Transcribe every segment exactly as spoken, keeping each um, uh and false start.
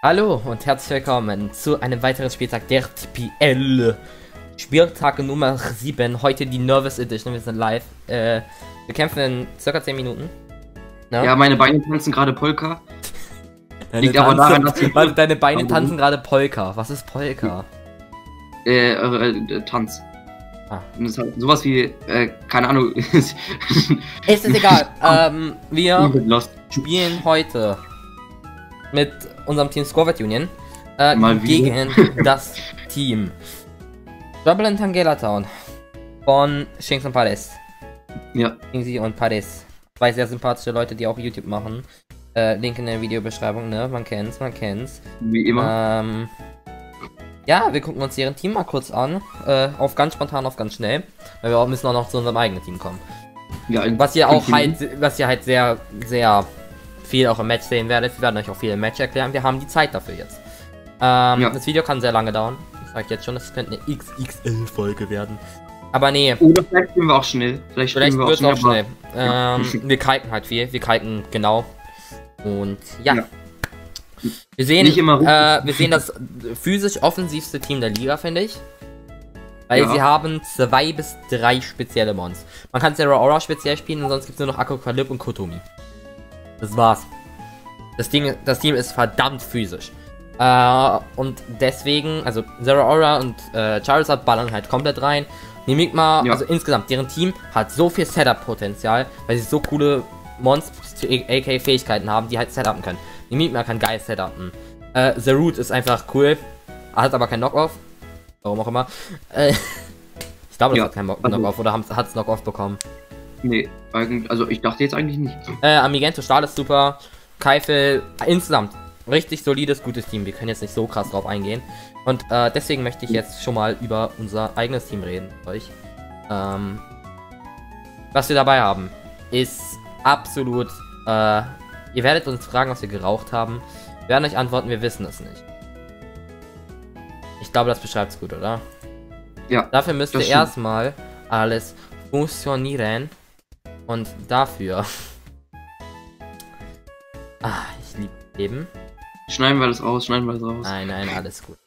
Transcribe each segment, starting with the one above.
Hallo und herzlich willkommen zu einem weiteren Spieltag der T P L. Spieltag Nummer sieben, heute die Nervous Edition, wir sind live. Äh, wir kämpfen in circa zehn Minuten. Na? Ja, meine Beine tanzen gerade Polka. Deine Liegt aber daran, dass die Warte, deine Beine tanzen gerade Polka. Was ist Polka? Äh, äh, Tanz. Ah. Das ist halt sowas wie, äh, keine Ahnung. Es ist egal. ähm, wir spielen heute mit unserem Team Squad Union äh, gegen das Team Trouble in Tangela Town von Shinx und Paris. Ja. Shinxi und Paris. Zwei sehr sympathische Leute, die auch YouTube machen. Äh, Link in der Videobeschreibung, ne? Man kennt's, man kennt's. Wie immer. Ähm, ja, wir gucken uns deren Team mal kurz an. Äh, auf ganz spontan, auf ganz schnell. Weil wir auch müssen auch noch zu unserem eigenen Team kommen. Ja, was ihr auch halt, was ihr halt sehr, sehr viel auch im Match sehen werdet. Wir werden euch auch viel im Match erklären. Wir haben die Zeit dafür jetzt. Ähm, ja. Das Video kann sehr lange dauern. Ich sag jetzt schon, das könnte eine X X L-Folge werden. Aber nee. Oder vielleicht spielen wir auch schnell. Vielleicht, vielleicht wir wird es auch schnell. Ähm, wir kiten halt viel. Wir kiten genau. Und ja. ja. Wir sehen, Nicht immer äh, wir sehen das physisch offensivste Team der Liga, finde ich. Weil ja. sie haben zwei bis drei spezielle Mons. Man kann Zero Aura speziell spielen und sonst gibt es nur noch Apocalypse und Kotomi. Das war's. Das Ding, das Team ist verdammt physisch. Äh, und deswegen, also Zero Aura und äh, Charizard ballern halt komplett rein. Mimikma, ja. also insgesamt, deren Team hat so viel Setup-Potenzial, weil sie so coole Monster, aka Fähigkeiten haben, die halt setupen können. Mimikma kann geil setupen. Äh, The Root ist einfach cool, hat aber kein Knockoff. Warum auch immer. Äh, ich glaube, das ja, hat kein Knockoff, also, oder hat es Knockoff bekommen? Nee, eigentlich, also ich dachte jetzt eigentlich nicht. Äh, Amigento Stahl ist super. Keifel, insgesamt richtig solides, gutes Team. Wir können jetzt nicht so krass drauf eingehen. Und äh, deswegen möchte ich jetzt schon mal über unser eigenes Team reden mit euch. Ähm, was wir dabei haben, ist absolut, äh, ihr werdet uns fragen, was wir geraucht haben. Wir werden euch antworten, wir wissen es nicht. Ich glaube, das beschreibt es gut, oder? Ja. Dafür müsste erstmal alles funktionieren. Und dafür... ah, ich liebe Leben. Schneiden wir das raus, schneiden wir das raus. Nein, nein, alles gut.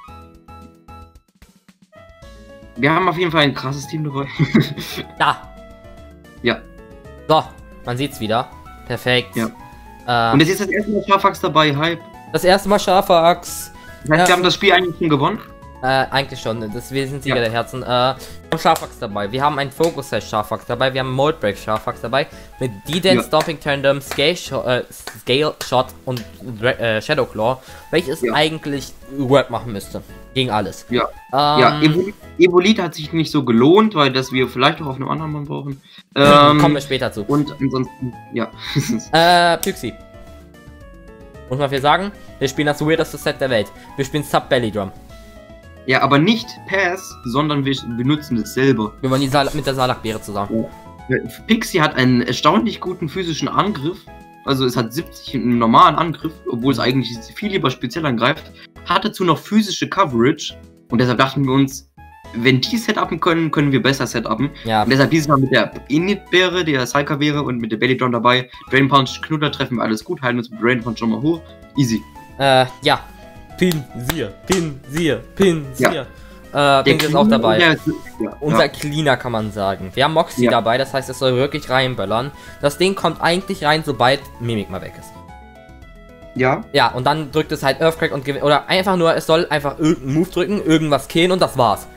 Wir haben auf jeden Fall ein krasses Team dabei. Da! Ja. So, man sieht's wieder. Perfekt. Ja. Ähm, Und jetzt ist das erste Mal Schafax dabei, Hype. Das erste Mal Schafax. Das heißt, ja. wir haben das Spiel eigentlich schon gewonnen? Äh, eigentlich schon, das, wir sind Sieger ja. der Herzen. Äh, wir haben Schafax dabei, wir haben ein Focus Sash Schafax dabei, wir haben Mold Break Schafax dabei, mit D-Dance, ja. Stomping Tandem, Scale, Shot, äh, Scale Shot und äh, Shadow Claw, welches ja. eigentlich Work machen müsste. Gegen alles. Ja, ähm, ja Evolit, Evolit hat sich nicht so gelohnt, weil das wir vielleicht auch auf einem anderen Mann brauchen. Ähm, Kommen wir später zu. Und ansonsten, ja. äh, Pyxie. Muss man viel sagen, wir spielen das weirdeste Set der Welt. Wir spielen Sub Belly Drum. Ja, aber nicht Pass, sondern wir benutzen es selber. Wir wollen die Sal mit der Salakbeere zusammen. Ja. Pixie hat einen erstaunlich guten physischen Angriff. Also es hat siebzig einen normalen Angriff, obwohl es eigentlich viel lieber speziell angreift. Hat dazu noch physische Coverage. Und deshalb dachten wir uns, wenn die setupen können, können wir besser setupen. Ja. Und deshalb dieses Mal mit der Init-Beere, der Psyker-Beere und mit der Belly Drum dabei. Drain Punch, Knutter treffen wir alles gut, halten uns mit Drain Punch schon mal hoch. Easy. Äh, ja. Pin, Siehe, Pin, Siehe, Pin, Siehe. Ja. Äh, Pink ist auch dabei. Der, ja, Unser ja. Cleaner kann man sagen. Wir haben Moxie ja. dabei, das heißt, es soll wirklich reinböllern. Das Ding kommt eigentlich rein, sobald Mimikma weg ist. Ja. Ja, und dann drückt es halt Earthquake und gewinnt. Oder einfach nur, es soll einfach irgendeinen Move drücken, irgendwas killen und das war's.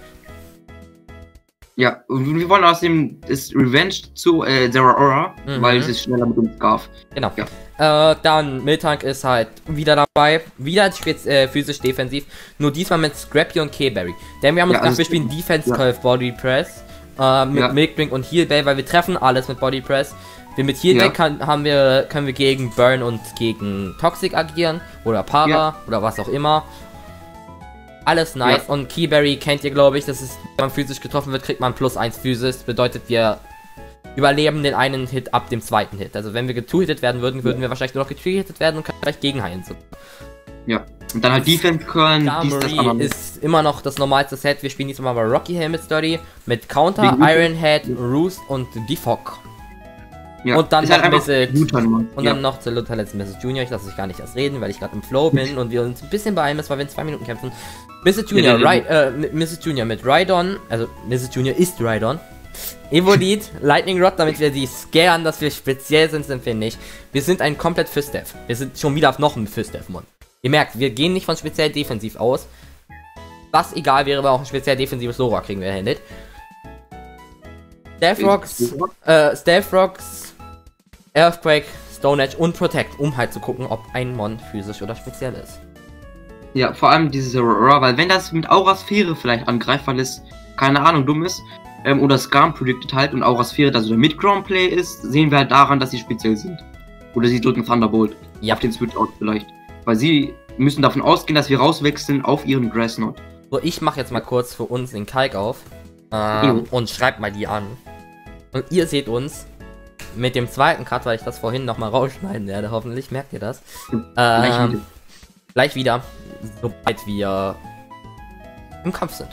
Ja, und wir wollen außerdem das Revenge zu äh, Zero Aura, mhm. weil es ist schneller mit dem Scarf. Genau. Ja. Äh, dann Miltank ist halt wieder dabei. Wieder äh, physisch defensiv. Nur diesmal mit Scrappy und K-Berry. Denn wir haben uns ja, gedacht, wir spielen Defense Curve ja. Body Press. Äh, mit ja. Milk Drink und Heal Bay, weil wir treffen alles mit Body Press. Wir mit Heal Bay ja. kann, haben wir, können wir gegen Burn und gegen Toxic agieren. Oder Para ja. oder was auch immer. Alles nice. Ja. Und Keyberry kennt ihr, glaube ich. Das ist, wenn man physisch getroffen wird, kriegt man plus eins physisch. Bedeutet, wir überleben den einen Hit ab dem zweiten Hit. Also wenn wir getwo-hitted werden würden, würden wir wahrscheinlich nur noch getwo-hitted werden und können vielleicht gegenheilen. Ja. Und dann halt Defense Curl. Marie ist immer noch das normalste Set. Wir spielen diesmal mal Rocky Helmet Study mit Counter, Iron Head, Roost und Defog. Ja, und dann halt noch Message, Luthern, und ja. dann noch zu Luther letzten Message Junior. Ich lasse euch gar nicht erst reden, weil ich gerade im Flow bin und wir uns ein bisschen beeilen müssen, weil wir in zwei Minuten kämpfen. Missus Junior, ja, Ry äh, Missus Junior mit Rhydon, also Missus Junior ist Rhydon. Evolit, Lightning Rod, damit wir sie scannen, dass wir speziell sind, sind wir nicht. Wir sind ein komplett Fist-Dev. Wir sind schon wieder auf noch ein Fist-Dev-Mon. Ihr merkt, wir gehen nicht von speziell defensiv aus. Was egal wäre, aber auch ein speziell defensives Lora kriegen wir handelt. Stealth Rocks, äh, Stealth Rocks, Earthquake, Stone Edge und Protect, um halt zu gucken, ob ein Mon physisch oder speziell ist. Ja, vor allem dieses Aurora, weil wenn das mit Aurasphäre vielleicht angreift, weil es, keine Ahnung, dumm ist, ähm, oder Scam predicted halt und Aurasphäre, also der Mid-Ground-Play ist, sehen wir halt daran, dass sie speziell sind. Oder sie drücken Thunderbolt. Ja. Auf den Switch out vielleicht. Weil sie müssen davon ausgehen, dass wir rauswechseln auf ihren Grassnot. So, ich mache jetzt mal kurz für uns den Kalk auf ähm, mhm. und schreibt mal die an. Und ihr seht uns mit dem zweiten Cut, weil ich das vorhin nochmal rausschneiden werde, hoffentlich merkt ihr das. Mhm. Ähm, gleich wieder, sobald wir im Kampf sind.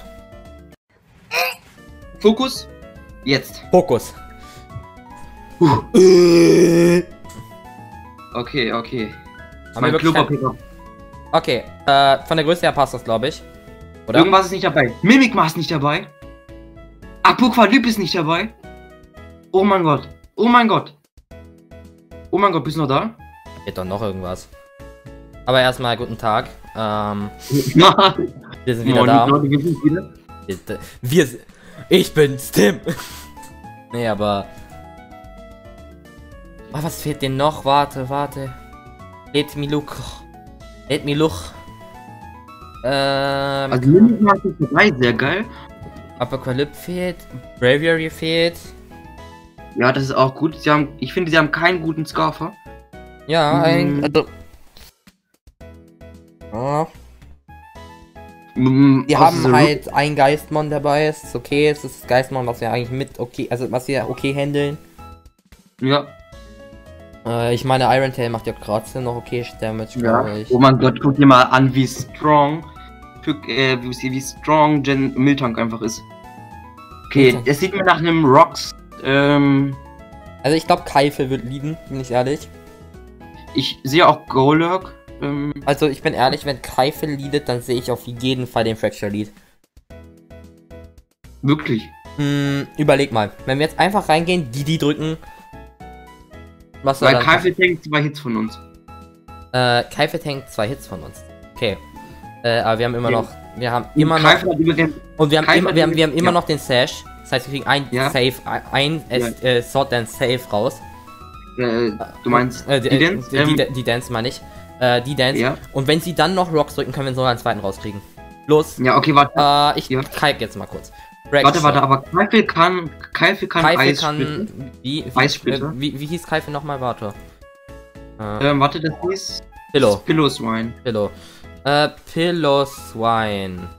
Fokus, jetzt. Fokus. Uh. Okay, okay. Mein Klopapier. Okay, äh, von der Größe her passt das, glaube ich. Oder? Irgendwas ist nicht dabei. Mimikma ist nicht dabei. Apokalyp ist nicht dabei. Oh mein Gott. Oh mein Gott. Oh mein Gott, bist du noch da? Geht doch noch irgendwas. Aber erstmal guten Tag. Ähm, wir sind wieder da. Wir sind wieder. Wir sind. Ich bin's, Tim. Nee, aber. Oh, was fehlt denn noch? Warte, warte. Let me look. Let me look. Ähm. Also, Mimikma ist dabei, sehr geil. Apokalyp fehlt. Braviary fehlt. Ja, das ist auch gut. Sie haben, ich finde, sie haben keinen guten Scarfer. Ja, hm. ein. Also, oh. mm, wir haben halt ein Geistmon dabei. Es ist okay. Es ist das Geistmon, was wir eigentlich mit okay, also was wir okay handeln. Ja. Äh, ich meine, Iron Tail macht ja trotzdem noch okay Damage, ja. glaube ich. Oh mein Gott, guck dir mal an, wie strong, für, äh, wie, wie strong Gen Miltank einfach ist. Okay, es sieht mir nach einem Rocks. Ähm, also ich glaube, Keife wird lieben, bin ich ehrlich. Ich sehe auch Golurk. Ähm, also ich bin ehrlich, wenn Keife leadet, dann sehe ich auf jeden Fall den Fracture Lead. Wirklich? Hm, überleg mal, wenn wir jetzt einfach reingehen, die die drücken. Was soll Weil Keife tankt zwei Hits von uns. Äh, Keife tankt zwei Hits von uns. Okay. Äh, aber wir haben immer okay. noch, wir haben immer noch, den, und wir haben immer, wir haben, wir haben immer ja. noch den Sash. Das heißt, wir kriegen ein ja. Save, ein ja. äh, Sword Dance Save raus. Äh, du meinst äh, die, die Dance? Die, die, die Dance meine ich. Äh, die Dance. Ja. Und wenn sie dann noch Rocks drücken, können wir so einen zweiten rauskriegen. Los. Ja, okay, warte. Äh, ich ja. kalk jetzt mal kurz. Break warte, warte, aber Keife kann, Keife kann Keife Eis kann, wie, wie, Eissplitter. Äh, wie, wie hieß Keife nochmal? Warte. Äh, ähm, warte, das hieß... Pillow. Pillow Swine. Pillow. Äh, Pillow Swine.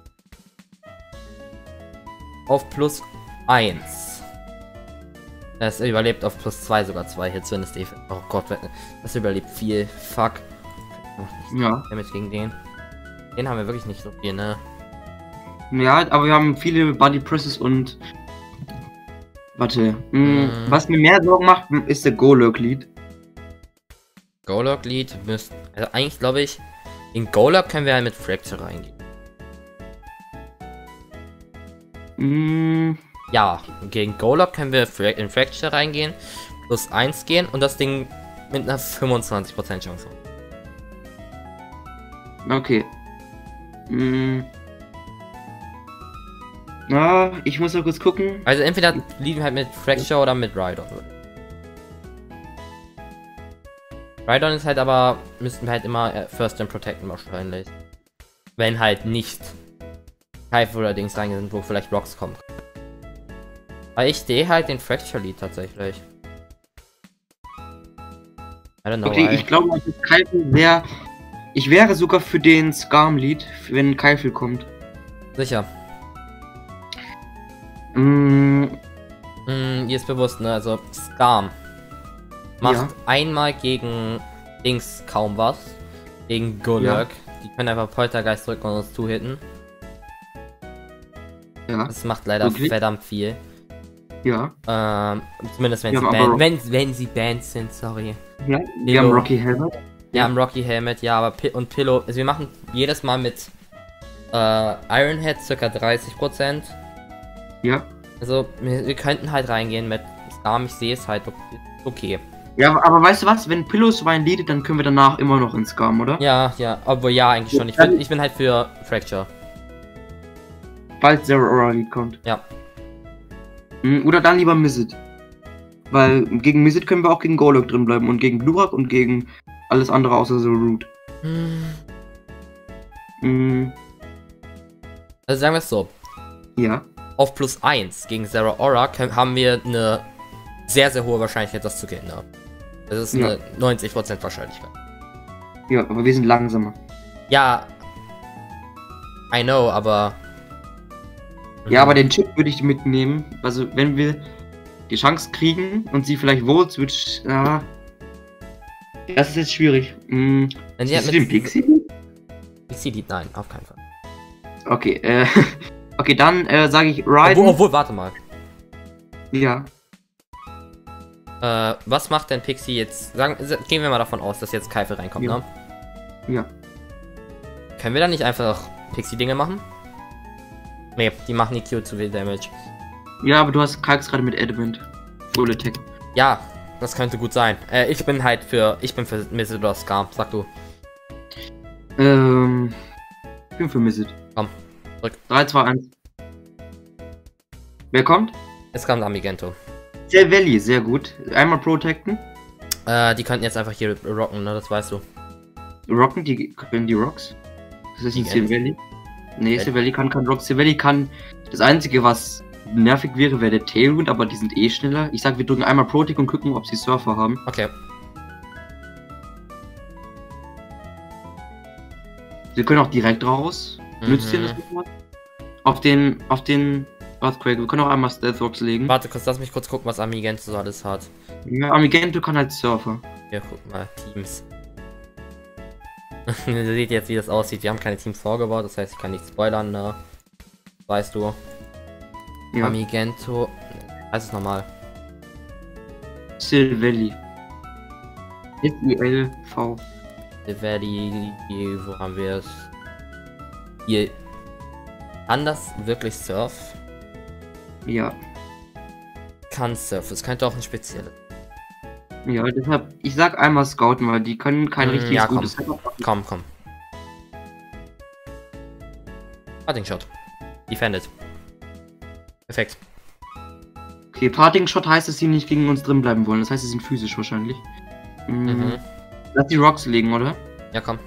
Auf plus eins. Es überlebt auf plus zwei sogar zwei Hits, wenn es die... Oh Gott, das überlebt viel. Fuck. Ja. Damit gegen den. Den haben wir wirklich nicht so viel, ne? Ja, aber wir haben viele Body Presses und... Warte. Mh, mm. Was mir mehr Sorgen macht, ist der Golurk Lead. Golurk Lead müsste... Also eigentlich glaube ich, in Golurk können wir ja mit Fracture reingehen. Mm. Ja, gegen Golurk können wir in Fracture reingehen, plus eins gehen und das Ding mit einer fünfundzwanzig Prozent Chance. Okay. Mm. Na, ich muss noch kurz gucken. Also entweder liegen halt mit Fracture oder mit Rhydon. Rhydon ist halt aber, müssten wir halt immer First and Protecten wahrscheinlich. Wenn halt nicht Keife oder Dings rein sind, wo vielleicht Rocks kommen. Weil ich sehe halt den Fracture Lead tatsächlich. I don't know okay, why. Ich glaube, dass Keife sehr... Ich wäre sogar für den Scam Lead, wenn Keife kommt. Sicher. Mm. Mm, ihr ist bewusst, ne? Also Scam macht ja. einmal gegen Dings kaum was. Gegen Golurk. Ja. Die können einfach Poltergeist drücken und uns zuhitten. Ja. Das macht leider okay. verdammt viel. Ja. Ähm, zumindest wenn Wir sie, haben banned, aber- wenn, wenn sie banned sind, sorry. Ja, wir haben Rocky Helmet. Wir haben Rocky Helmet, ja, aber Pi und Pillow, also wir machen jedes Mal mit äh, Ironhead ca. dreißig Prozent. Ja. Also wir, wir könnten halt reingehen mit Scam, ich sehe es halt okay. Ja, aber weißt du was, wenn Pillows Wein leadet, dann können wir danach immer noch ins Scam, oder? Ja, ja, obwohl ja, eigentlich schon. Ich bin, ich bin halt für Fracture. Falls Zero Aura Lead kommt. Ja. Mhm, oder dann lieber Mizzet. Weil gegen Mizzet können wir auch gegen Golok drin bleiben und gegen Glurak und gegen alles andere außer so Root. Hm. Mhm. Also sagen wir es so. Ja. Auf plus eins gegen Zero Aura können, haben wir eine sehr, sehr hohe Wahrscheinlichkeit, das zu gewinnen. Das ist eine Ja. neunzig Prozent Wahrscheinlichkeit. Ja, aber wir sind langsamer. Ja. I know, aber... Ja, aber den Chip würde ich mitnehmen. Also, wenn wir die Chance kriegen und sie vielleicht Volt Switch. Ja. Das ist jetzt schwierig. Hm. Wenn sie Ist halt das mit den Pixie? Pixie Lead, nein, auf keinen Fall. Okay, äh. Okay, dann äh, sage ich Raiden. Obwohl, obwohl, warte mal. Ja. Äh, was macht denn Pixie jetzt? Sagen, gehen wir mal davon aus, dass jetzt Keife reinkommt, Ja. ne? Ja. Können wir dann nicht einfach Pixie-Dinge machen? Ne, die machen die Q zu viel Damage. Ja, aber du hast Kalks gerade mit Adamant. Full Attack. Ja, das könnte gut sein. Äh, ich bin halt für, ich bin für Mizzet oder Scam, sag du. Ähm. Ich bin für Mizzet. Komm, drück. drei, zwei, eins. Wer kommt? Es kommt Amigento. Sehr Valley, sehr gut. Einmal protecten. Äh, die könnten jetzt einfach hier rocken, ne, das weißt du. Rocken, die können die Rocks. Das ist Die ein Silvally. Nee, Valley. Silvally kann kein Rock. Silvally kann. Das einzige, was nervig wäre, wäre der Tailwind, aber die sind eh schneller. Ich sag, wir drücken einmal Protect und gucken, ob sie Surfer haben. Okay. Sie können auch direkt raus. Nützt dir Mhm. das nicht mal? Auf den. Auf den Earthquake. Wir können auch einmal Stealth Rocks legen. Warte kurz, lass mich kurz gucken, was Amigento so alles hat. Ja, Amigento kann halt Surfer. Ja, guck mal, Teams. Ihr seht jetzt, wie das aussieht. Wir haben keine Teams vorgebaut, das heißt, ich kann nicht spoilern, ne? Weißt du. Ja. Amigento. Heißt es nochmal. Silvally. S I L V. Valley, wo haben wir es? Hier. Kann das wirklich Surf? Ja. Kann Surf. Es könnte auch ein spezielles. Ja, deshalb, ich sag einmal scouten, weil die können kein Mm, richtiges ja, komm. gutes Setup machen. Komm, komm. Parting Shot. Defended. Perfekt. Okay, Parting Shot heißt, dass sie nicht gegen uns drin bleiben wollen. Das heißt, sie sind physisch wahrscheinlich. Mhm. Mhm. Lass die Rocks legen, oder? Ja, komm.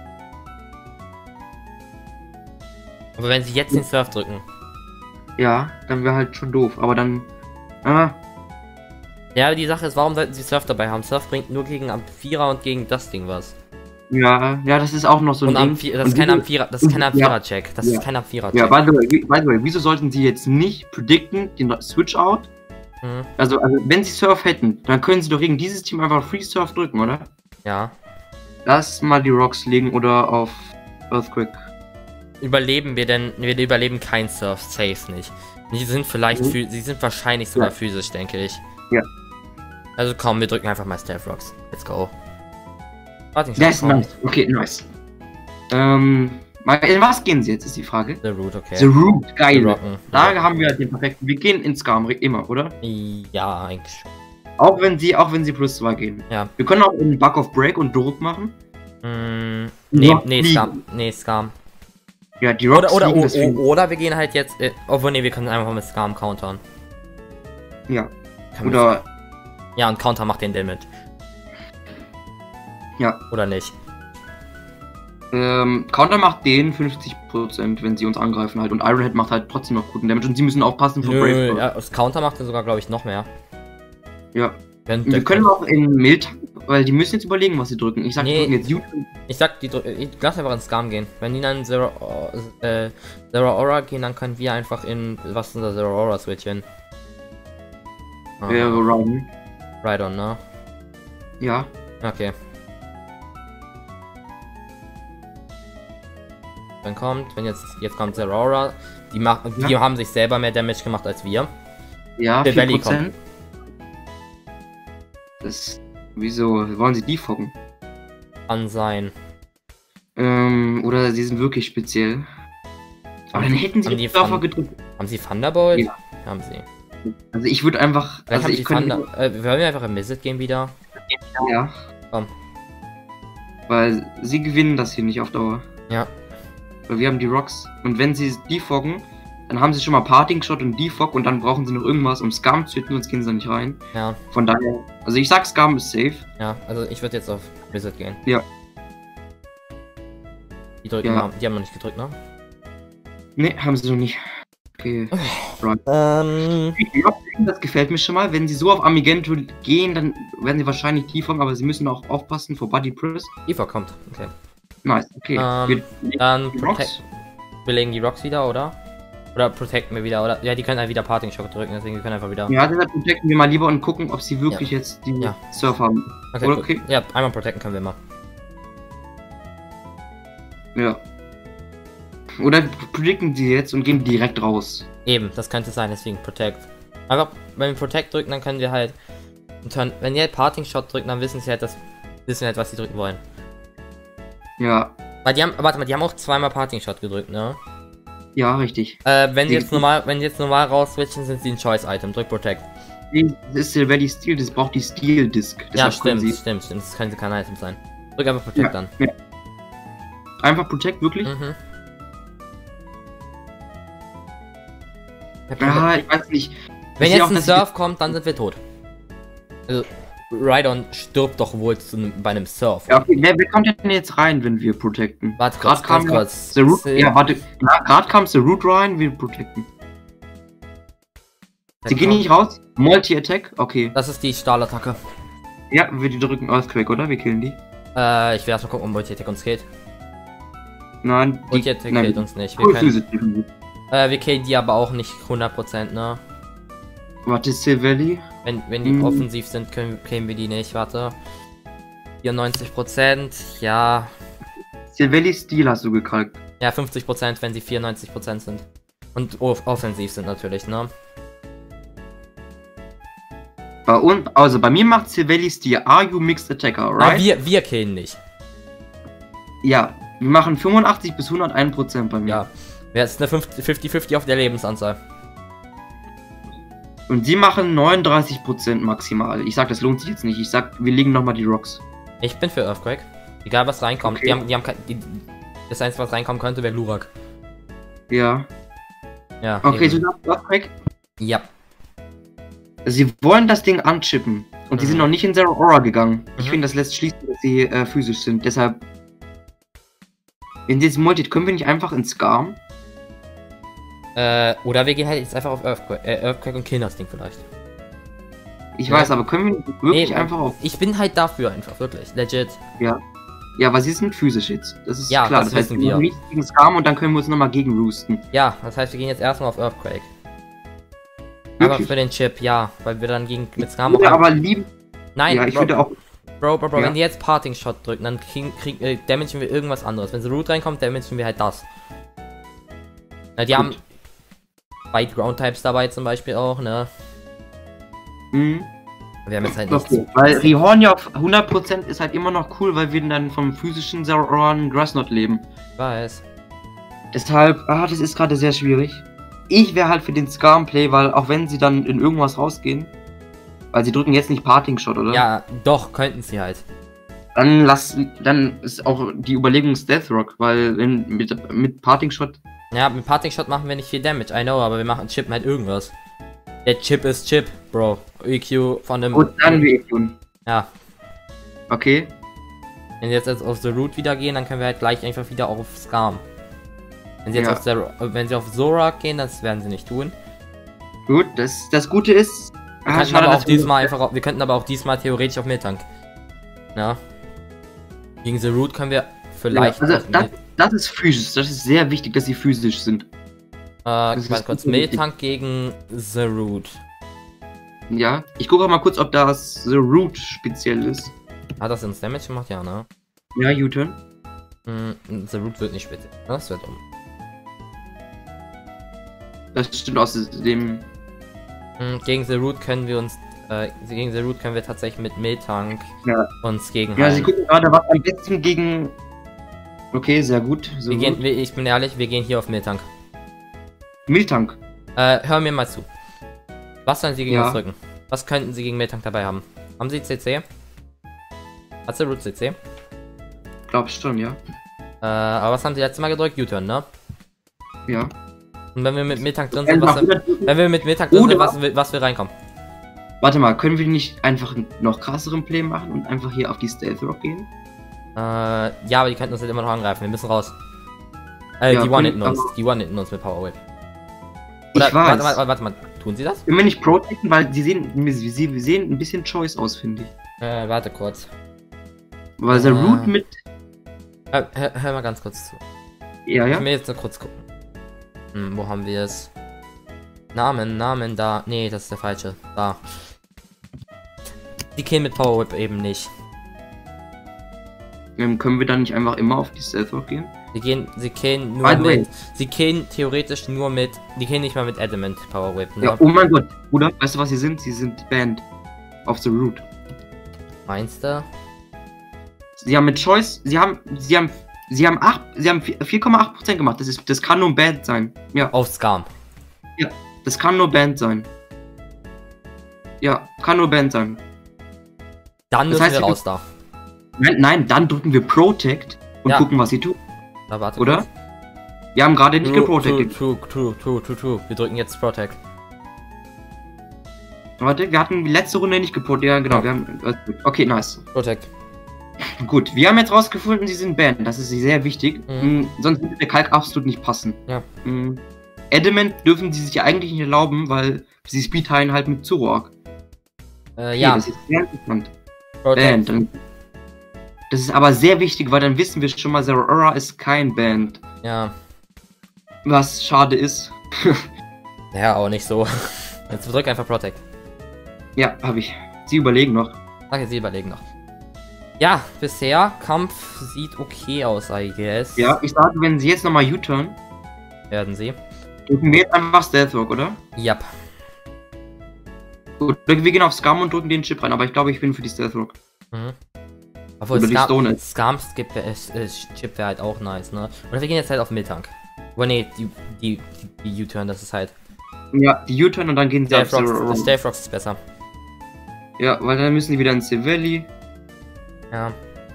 Aber wenn sie jetzt den Surf drücken. Ja, dann wäre halt schon doof. Aber dann. Ah, Ja, die Sache ist, warum sollten sie Surf dabei haben? Surf bringt nur gegen Amphira und gegen das Ding was. ja, ja, das ist auch noch so ein Und Ding. Amphira, das Und ist kein wieso- Amphira, das ist kein Ja. Amphira-Check. Das Ja. ist kein Amphira-Check. Ja, by the, way, by the way, wieso sollten sie jetzt nicht predikten, den Switch-Out? Mhm. Also, also, wenn sie Surf hätten, dann können sie doch gegen dieses Team einfach Free Surf drücken, oder? Ja. Lass mal die Rocks legen oder auf Earthquake. Überleben wir denn, wir überleben kein Surf, safe nicht. Die sind vielleicht, Mhm. phys- sie sind wahrscheinlich sogar Ja. physisch, denke ich. Ja. Also komm, wir drücken einfach mal Stealth Rocks. Let's go. Warte, ich Das ist komm. nice. Okay, nice. Ähm, mal- in was gehen sie jetzt, ist die Frage. The Root, okay. The Root, geil. Wir rocken. Da haben wir den perfekten. Wir gehen ins Scam immer, oder? Ja, eigentlich schon. Auch wenn sie, auch wenn sie plus zwei gehen. Ja. Wir können auch einen Bug of Break und Druck machen. Mm, nee, Ja, nee, fliegen. Scam. Nee, Scam. Ja, die Rocks Oder, oder, fliegen, o, deswegen- o, oder wir gehen halt jetzt, äh, obwohl, nee, wir können einfach mit Scam countern. Ja. Können wir- Oder, Ja, und Counter macht den Damage. ja. Oder nicht? Ähm, Counter macht den fünfzig Prozent, wenn sie uns angreifen halt. Und Ironhead macht halt trotzdem noch guten Damage. Und sie müssen aufpassen vor Nö, Brave. ja, das Counter macht den sogar, glaube ich, noch mehr. Ja. Wenn, Wir können auch in Mild, weil die müssen jetzt überlegen, was sie drücken. Ich sag, die Nee. drücken jetzt YouTube. Ich sag, die drü- ich lass einfach ins Scam gehen. Wenn die dann Zero, äh, Zero Aura gehen, dann können wir einfach in, was ist unser Zero Aura switchen? Ah, Äh, Raiden. right on, ne? Ja. Okay. Dann kommt, wenn jetzt, jetzt kommt Zero Aura, die machen, die Ja. haben sich selber mehr Damage gemacht als wir. Ja, vier Prozent. Das. Wieso wollen sie defocken? Kann sein. Ähm, oder sie sind wirklich speziell. Aber dann hätten sie die Surfer gedrückt. Haben sie Thunderbolt? Ja. Haben sie. Also ich würde einfach. Vielleicht also haben ich sie könnte, Thunder. Äh, wollen wir einfach im Visit gehen wieder? Ja. Komm. Weil sie gewinnen das hier nicht auf Dauer. Ja. Weil wir haben die Rocks. Und wenn sie defoggen, dann haben sie schon mal Parting Shot und Defog und dann brauchen sie noch irgendwas, um Scam zu hitten, sonst gehen sie da nicht rein. Ja. Von daher. Also ich sag, Scam ist safe. Ja, also ich würde jetzt auf Visit gehen. Ja. Die drücken Ja. mal, die haben noch nicht gedrückt, ne? Ne, haben sie noch nicht. Okay. Right. Ähm. Das gefällt mir schon mal. Wenn sie so auf Amigento gehen, dann werden sie wahrscheinlich defoggen, aber sie müssen auch aufpassen vor Body Press. Eva kommt, okay. Nice, okay. Ähm, wir, dann die Protect. Rocks. Wir legen die Rocks wieder, oder? Oder protecten wir wieder, oder? Ja, die können halt wieder Parting Shot drücken, deswegen wir können einfach wieder. Ja, deshalb protecten wir mal lieber und gucken, ob sie wirklich Ja. jetzt die Ja. Surf haben. Okay, Oder gut. okay? Ja, einmal protecten können wir mal. Ja. Oder predikten sie jetzt und gehen direkt raus. Eben, das könnte sein, deswegen Protect. Einfach, wenn wir Protect drücken, dann können wir halt. Turn, wenn die halt Parting Shot drücken, dann wissen sie halt, das, wissen halt, was sie drücken wollen. Ja. Weil die haben, warte mal, die haben auch zweimal Parting Shot gedrückt, ne? Ja, richtig. Äh, wenn sie Die- jetzt normal, wenn sie jetzt normal raus-switchen, sind sie ein Choice-Item. Drück Protect. Das ist der Valley Steel, das braucht die Steel Disc. Ja, Deshalb können stimmt, sie stimmt, stimmt. Das können kein Item sein. Drück einfach Protect Ja. an. einfach Protect, wirklich? Mhm. Ja, ich weiß nicht. Wenn Ich sehe jetzt auch, ein dass sie- Surf kommt, dann sind wir tot. Also, Rhydon stirbt doch wohl zu, nem- bei einem Surf. Ja, okay, wer, wer kommt denn jetzt rein, wenn wir protecten? Warte Gerade kurz, kam ganz kurz. The Root, Sil- ja, warte, ja, gerade kam The Root rein, wir protecten. Sie gehen nicht raus? Multi-Attack? Okay. Das ist die Stahlattacke. Ja, wir die drücken Earthquake, oder? Wir killen die. Äh, ich will erst mal gucken, ob Multi-Attack uns killt. Nein, die, Multi-Attack nein, killt uns nicht. Wir, Cool, können, Physics definitiv. äh, wir killen die aber auch nicht hundert Prozent, ne? Warte, Steel Valley? Wenn, wenn die Hm. offensiv sind, können, killen wir die nicht. Warte. vierundneunzig Prozent, ja. Steel Valley Steel hast du gekalkt. Ja, fünfzig Prozent, wenn sie vierundneunzig Prozent sind. Und off offensiv sind natürlich, ne? Bei uns, also bei mir macht Steel Valley Steel. Are you Mixed Attacker, Aber right? wir, wir killen nicht. Ja, wir machen fünfundachtzig bis hunderteins Prozent bei mir. Ja. Ja, es ist eine fünfzig fünfzig auf der Lebensanzahl. Und sie machen neununddreißig Prozent maximal. Ich sag, das lohnt sich jetzt nicht. Ich sag, wir legen nochmal die Rocks. Ich bin für Earthquake. Egal was reinkommt. Okay. Die haben, die haben kein, die, das Einzige, was reinkommen könnte, wäre Glurak. Ja. Ja. Okay, eben. so sagst du Earthquake. Ja. Sie wollen das Ding anchippen. Und die Mhm. sind noch nicht in Zero Aura gegangen. Ich Mhm. finde, das lässt schließen, dass sie äh, physisch sind. Deshalb. Wenn sie jetzt multit, können wir nicht einfach ins Skarm? Äh, oder wir gehen halt jetzt einfach auf Earthquake, äh, Earthquake und killen das Ding vielleicht. Ich Ja. weiß, aber können wir nicht wirklich Nee, einfach auf. Ich bin halt dafür einfach, wirklich. Legit. Ja. Ja, weil sie sind physisch jetzt. Das ist Ja, klar. das heißt, wissen wir wir. machen nicht gegen Skarm und dann können wir uns nochmal gegen roosten. Ja, das heißt, wir gehen jetzt erstmal auf Earthquake. Aber Wirklich? für den Chip, ja. Weil wir dann gegen mit Scam Oder auch. aber lieb. Nein, Ja, ich Bro, würde auch. Bro, Bro, Bro, Ja. wenn die jetzt Parting Shot drücken, dann kriegen, krieg, äh, damagen wir irgendwas anderes. Wenn so Root reinkommt, damagen wir halt das. Na, die Gut. haben White Ground Types dabei zum Beispiel auch, ne? Mhm. Wir haben jetzt halt nichts. Okay. Weil Rihornia auf hundert Prozent ist halt immer noch cool, weil wir dann vom physischen Zero Aura Grassnot leben. Ich weiß. Deshalb, ah, das ist gerade sehr schwierig. Ich wäre halt für den Skarm-Play, weil auch wenn sie dann in irgendwas rausgehen, weil sie drücken jetzt nicht Parting Shot, oder? Ja, doch, könnten sie halt. Dann lass, dann ist auch die Überlegung Death Rock, weil wenn mit, mit Parting Shot. Ja, mit Parting Shot machen wir nicht viel Damage, I know, aber wir machen Chip halt irgendwas. Der Chip ist Chip, Bro. E Q von dem. Und dann wir tun. Ja. Okay. Wenn wir jetzt, jetzt auf The Root wieder gehen, dann können wir halt gleich einfach wieder auf Scam. Wenn sie jetzt Ja. auf der, wenn sie auf Zorak gehen, das werden sie nicht tun. Gut, das, das Gute ist. Wir ah, könnten schade, aber auch dass wir- diesmal einfach, auf- wir könnten aber auch diesmal theoretisch auf Miltank. Ja. Gegen The Root können wir vielleicht. Ja, also auf das, Mil- das ist physisch. Das ist sehr wichtig, dass sie physisch sind. äh, das warte ist kurz, super wichtig. Miltank gegen The Root. Ja. Ich gucke auch mal kurz, ob das The Root speziell ist. Hat das ins Damage gemacht? Ja, ne? Ja, U-Turn. Hm, The Root wird nicht speziell. Das wird um. Das stimmt aus dem. Gegen The Root können wir uns, äh, gegen The Root können wir tatsächlich mit Miltank ja. uns gegen. Ja, sie gucken gerade, was am besten gegen. Okay, sehr gut. So wir gut. Gehen, ich bin ehrlich, wir gehen hier auf Miltank. Miltank? Äh, hör mir mal zu. Was sollen sie gegen ja. uns drücken? Was könnten sie gegen Miltank dabei haben? Haben sie C C? Hat The Root C C? Glaub schon, ja. Äh, aber was haben sie letztes Mal gedrückt? U-Turn, ne? Ja. Und wenn wir mit Miltank drin sind, was, wenn wir mit Miltank drin sind, was, was will reinkommen? Warte mal, können wir nicht einfach noch krasseren Play machen und einfach hier auf die Stealth Rock gehen? Äh, ja, aber die könnten uns halt immer noch angreifen, wir müssen raus. Äh, ja, die One-Hitten uns, die One-Hitten uns mit Power Whip. Oder, ich weiß. Warte, warte, warte mal, tun sie das? Können wir nicht protecten, weil sie sehen, sie, sie sehen ein bisschen Choice aus, finde ich. Äh, warte kurz. Weil der äh, Root mit... Hör, hör, hör mal ganz kurz zu. Ja, ja. Ich will jetzt nur kurz gucken. Hm, wo haben wir es? Namen, Namen, da. Nee, das ist der falsche. Da. Die killen mit Power Whip eben nicht. Ähm, können wir dann nicht einfach immer auf die Stealth Rock gehen? Sie gehen, sie killen nur By mit. Sie killen theoretisch nur mit. Die killen nicht mal mit Adamant Power Whip, ne? Ja, oh mein Gott, Bruder, weißt du, was sie sind? Sie sind Banned. Auf The Root. Meinst du? Sie haben mit Choice, sie haben, sie haben, sie haben acht, sie haben vier Komma acht Prozent gemacht. Das ist, das kann nur Band sein. Ja. Auf Scam. Ja, das kann nur Band sein. Ja, kann nur Band sein. Dann müssen das heißt, wir raus da. Nein, nein, dann drücken wir Protect und ja. gucken, was sie tun. Na, warte. Oder? Kurz. Wir haben gerade nicht true, geprotected. True, true, true, true, true. Wir drücken jetzt Protect. Warte, wir hatten die letzte Runde nicht geprotected. Ja, genau. Ja. Wir haben, okay, nice. Protect. Gut, wir haben jetzt rausgefunden, sie sind banned. Das ist sehr wichtig. Mhm. Mhm, sonst würde der Kalk absolut nicht passen. Ja. Mhm. Adamant dürfen sie sich eigentlich nicht erlauben, weil sie speedteilen halt mit Zoroark. Äh, okay, ja. Das ist sehr interessant. Protect. Band. Das ist aber sehr wichtig, weil dann wissen wir schon mal, Zeraora ist kein Band. Ja. Was schade ist. Ja, auch nicht so. Jetzt drück einfach Protect. Ja, habe ich. Sie überlegen noch. Okay, sie überlegen noch. Ja, bisher, Kampf sieht okay aus, I guess. Ja, ich sage, wenn sie jetzt nochmal U-Turn, werden sie. drücken wir jetzt einfach Stealth Rock, oder? Ja. Yep. Gut, wir gehen auf Scam und drücken den Chip rein, aber ich glaube, ich bin für die Stealth Rock. Mhm. Obwohl, Oder die Stone. Scams gibt äh, äh, Chip wäre halt auch nice, ne? Oder wir gehen jetzt halt auf Miltank. Oh ne, die, die, die, die U-Turn, das ist halt. Ja, die U-Turn und dann gehen sie auf Stealth Stealth Rocks ist besser. Ja, weil dann müssen die wieder in Valley. Ja.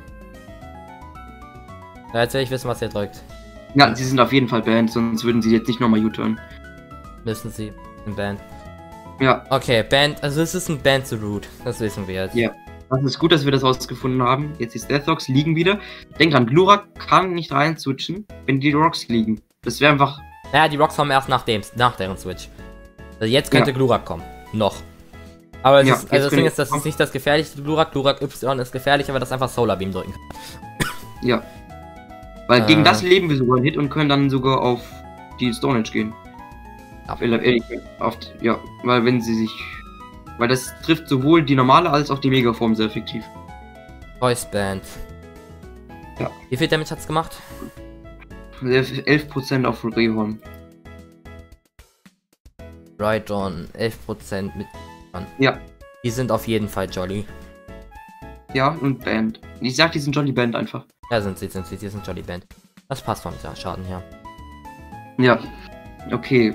Ja, jetzt will ich wissen, was ihr drückt. Ja, sie sind auf jeden Fall banned, sonst würden sie jetzt nicht nochmal U-Turn. Müssen sie. Ein Band. Ja. Okay, Band, also es ist ein Band to Root. Das wissen wir jetzt. Ja. Das ist gut, dass wir das rausgefunden haben. Jetzt die Stealth Rocks liegen wieder. Denk dran, Glurak kann nicht rein switchen, wenn die Rocks liegen. Das wäre einfach. Ja, die Rocks kommen erst nach dem, nach deren Switch. Also jetzt könnte ja. Glurak kommen. Noch. Aber es ja, ist, also das Ding ist, das ist nicht das gefährlichste Glurak. Glurak Y ist gefährlicher, weil das einfach Solar Beam drücken kann. Ja. Weil äh. gegen das leben wir sogar einen Hit und können dann sogar auf die Stone Edge gehen. Ja. Ehrlich, auf, ja, weil wenn sie sich. Weil das trifft sowohl die normale als auch die Megaform sehr effektiv. Voice Band. Ja. Wie viel Damage hat's gemacht? elf Prozent auf Rehorn. Right on, elf Prozent mit. Ja. Die sind auf jeden Fall Jolly. Ja, und Band. Ich sag, die sind Jolly Band einfach. Ja, sind sie, sind sie, die sind Jolly Band. Das passt vom Schaden her. Ja. Okay.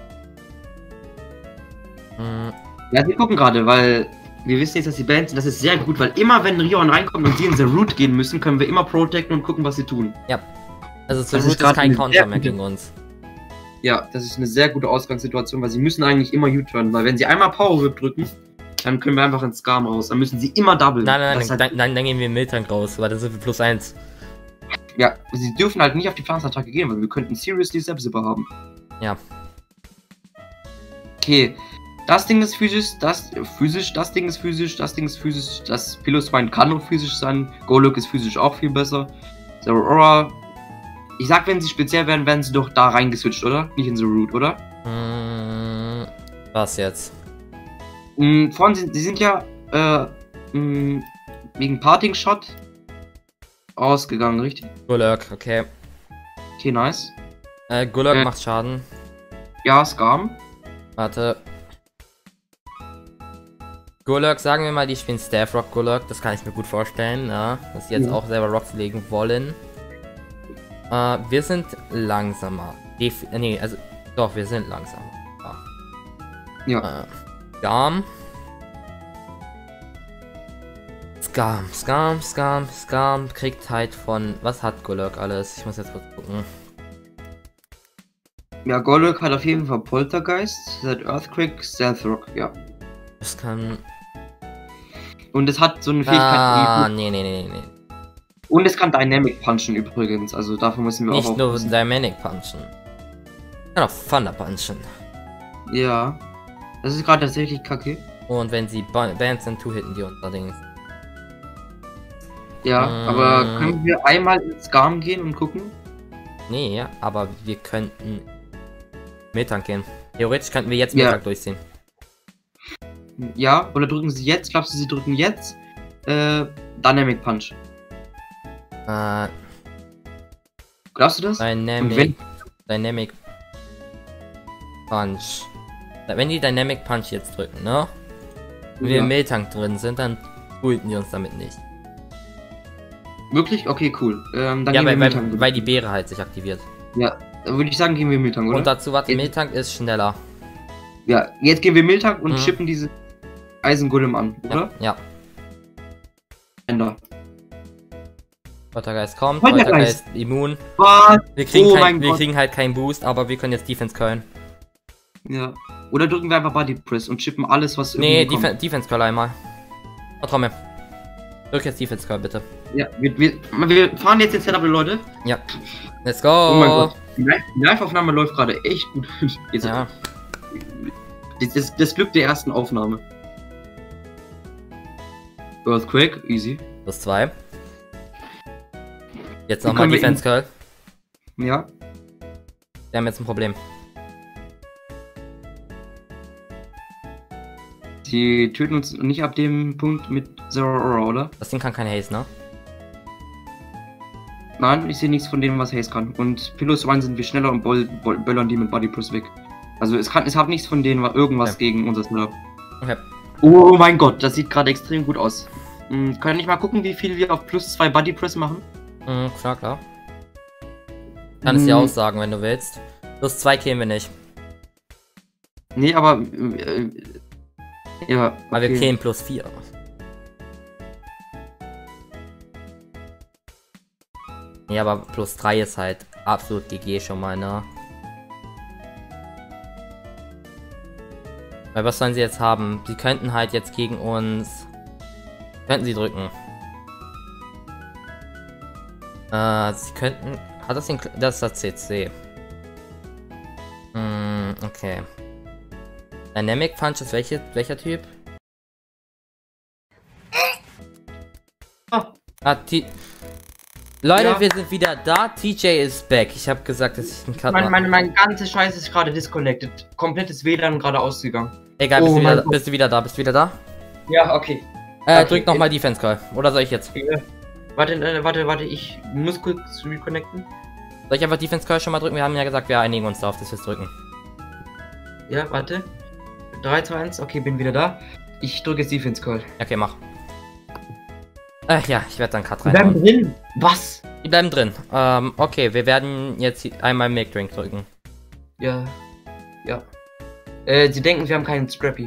Hm. Ja, wir gucken gerade, weil wir wissen jetzt, dass die Band sind. Das ist sehr gut, weil immer wenn Rion reinkommt und sie in The Root gehen müssen, können wir immer protecten und gucken, was sie tun. Ja. Also The Das Root ist ist, ist kein eine Counter sehr mehr gute- gegen uns. Ja, das ist eine sehr gute Ausgangssituation, weil sie müssen eigentlich immer U-Turn, weil wenn sie einmal Power Whip drücken, dann können wir einfach ins Scam raus. Dann müssen sie immer doublen. Nein, nein, Das nein, hat- dann, dann, dann gehen wir in Miltank raus, weil dann sind wir plus eins. Ja, sie dürfen halt nicht auf die Pflanzenattacke gehen, weil wir könnten seriously Zap-Zipper haben. Ja. Okay, das Ding ist physisch, das physisch, das Ding ist physisch, das Ding ist physisch, das Piloswine kann nur physisch sein, Golok ist physisch auch viel besser. Zeraora, ich sag, wenn sie speziell werden, werden sie doch da reingeswitcht, oder? Nicht in The Root, oder? Hm, was jetzt? Mhm, vorhin sind, sie sind ja, äh, mh, wegen Parting Shot ausgegangen, richtig? Gulak, okay. Okay, nice. Äh, Gulak Äh. macht Schaden. Ja, Scam. Warte. Gurlurk, sagen wir mal, die spielen Staff Rock Gurlurk, das kann ich mir gut vorstellen, ja, dass sie jetzt ja. auch selber Rocks legen wollen. Äh, wir sind langsamer. Def nee, also, doch, wir sind langsamer. Ja. ja. Äh, Scam. Scam, Scam, Scam, Scam kriegt halt von, was hat Gurlurk alles? Ich muss jetzt kurz gucken. Ja, Gurlurk hat auf jeden Fall Poltergeist, hat Earthquake, Stealth Rock, ja. Das kann... Und es hat so eine Fähigkeit... Ah, nee, nee, nee, nee. Und es kann Dynamic Punchen übrigens, also davon müssen wir Nicht auch... Nicht nur Dynamic Punchen. Kann auch Thunder Punchen. Ja. Das ist gerade tatsächlich kacke. Und wenn sie Bands sind, two-hitten die unter Ja, mm. aber können wir einmal ins Scam gehen und gucken? Nee, aber wir könnten... Metank gehen. Theoretisch könnten wir jetzt Metank ja. durchziehen. Ja, oder drücken sie jetzt? Glaubst du, sie drücken jetzt? Äh, Dynamic Punch. Äh. Glaubst du das? Dynamic. Dynamic Punch. Wenn die Dynamic Punch jetzt drücken, ne? Wenn ja. wir im Metank drin sind, dann ulten die uns damit nicht. Wirklich? Okay, cool. Ähm, dann ja, gehen weil, wir weil, weil die Beere halt sich aktiviert. Ja, dann würde ich sagen, gehen wir Miltank, oder? Und dazu, warte, Miltank ist schneller. Ja, jetzt gehen wir Miltank und mhm. chippen diese Eisengolem an, oder? Ja. Änder. Poltergeist kommt, Poltergeist immun. Was? Wir kriegen, oh kein, wir kriegen halt keinen Boost, aber wir können jetzt Defense curlen. Ja. Oder drücken wir einfach Body Press und chippen alles, was irgendwie Nee, Def Defense Curl einmal. Vertrau mir. Drück jetzt Defense Curl, bitte. Ja, wir, wir, wir fahren jetzt ins Setup, Leute. Ja. Let's go. Oh mein Gott. Die Live-Aufnahme läuft gerade echt gut. Jetzt ja. Das, das, das Glück der ersten Aufnahme. Earthquake, easy. Plus zwei. Jetzt nochmal Defense Curl. Ja. Wir haben jetzt ein Problem. Die töten uns nicht ab dem Punkt mit Zero Aura, oder? Das Ding kann kein Haze, ne? Nein, ich sehe nichts von dem, was Haze kann. Und Pillows One sind wir schneller und böllern die mit Body Plus weg. Also es kann, es hat nichts von denen irgendwas okay. gegen unser Setup. Okay. Oh mein Gott, das sieht gerade extrem gut aus. Hm, können ich mal gucken, wie viel wir auf plus zwei Body Press machen? Mhm, klar, klar. Kann es hm. dir auch sagen, wenn du willst. Plus zwei killen wir nicht. Nee, aber... Äh, ja, okay. Aber wir killen plus vier. Nee, aber plus drei ist halt absolut G G schon mal, ne? Weil was sollen sie jetzt haben? Sie könnten halt jetzt gegen uns... Könnten sie drücken. Äh, sie könnten... Hat das den... Das ist das C C. Hm, okay. Dynamic Punch ist welche, welcher Typ? Oh. Ah, T... Leute, ja. Wir sind wieder da. T J ist back. Ich habe gesagt, dass ich einen Cut mache. Mein, mein ganze Scheiß ist gerade disconnected. Komplettes W L A N gerade ausgegangen. Egal, bist, oh, du wieder, bist du wieder da? Bist du wieder da? Ja, okay. Äh, okay. drück nochmal Defense Call. Oder soll ich jetzt? Ja. Warte, äh, warte, warte. Ich muss kurz reconnecten. Soll ich einfach Defense Call schon mal drücken? Wir haben ja gesagt, wir einigen uns darauf, dass wir es drücken. Ja, warte. drei, zwei, eins. Okay, bin wieder da. Ich drücke jetzt Defense Call. Okay, mach. Ach ja, ich werde dann Cut rein. Wir bleiben drin. Was? Die bleiben drin. Ähm, okay, wir werden jetzt einmal Make Drink drücken. Ja. Ja. Äh, sie denken, wir haben keinen Scrappy.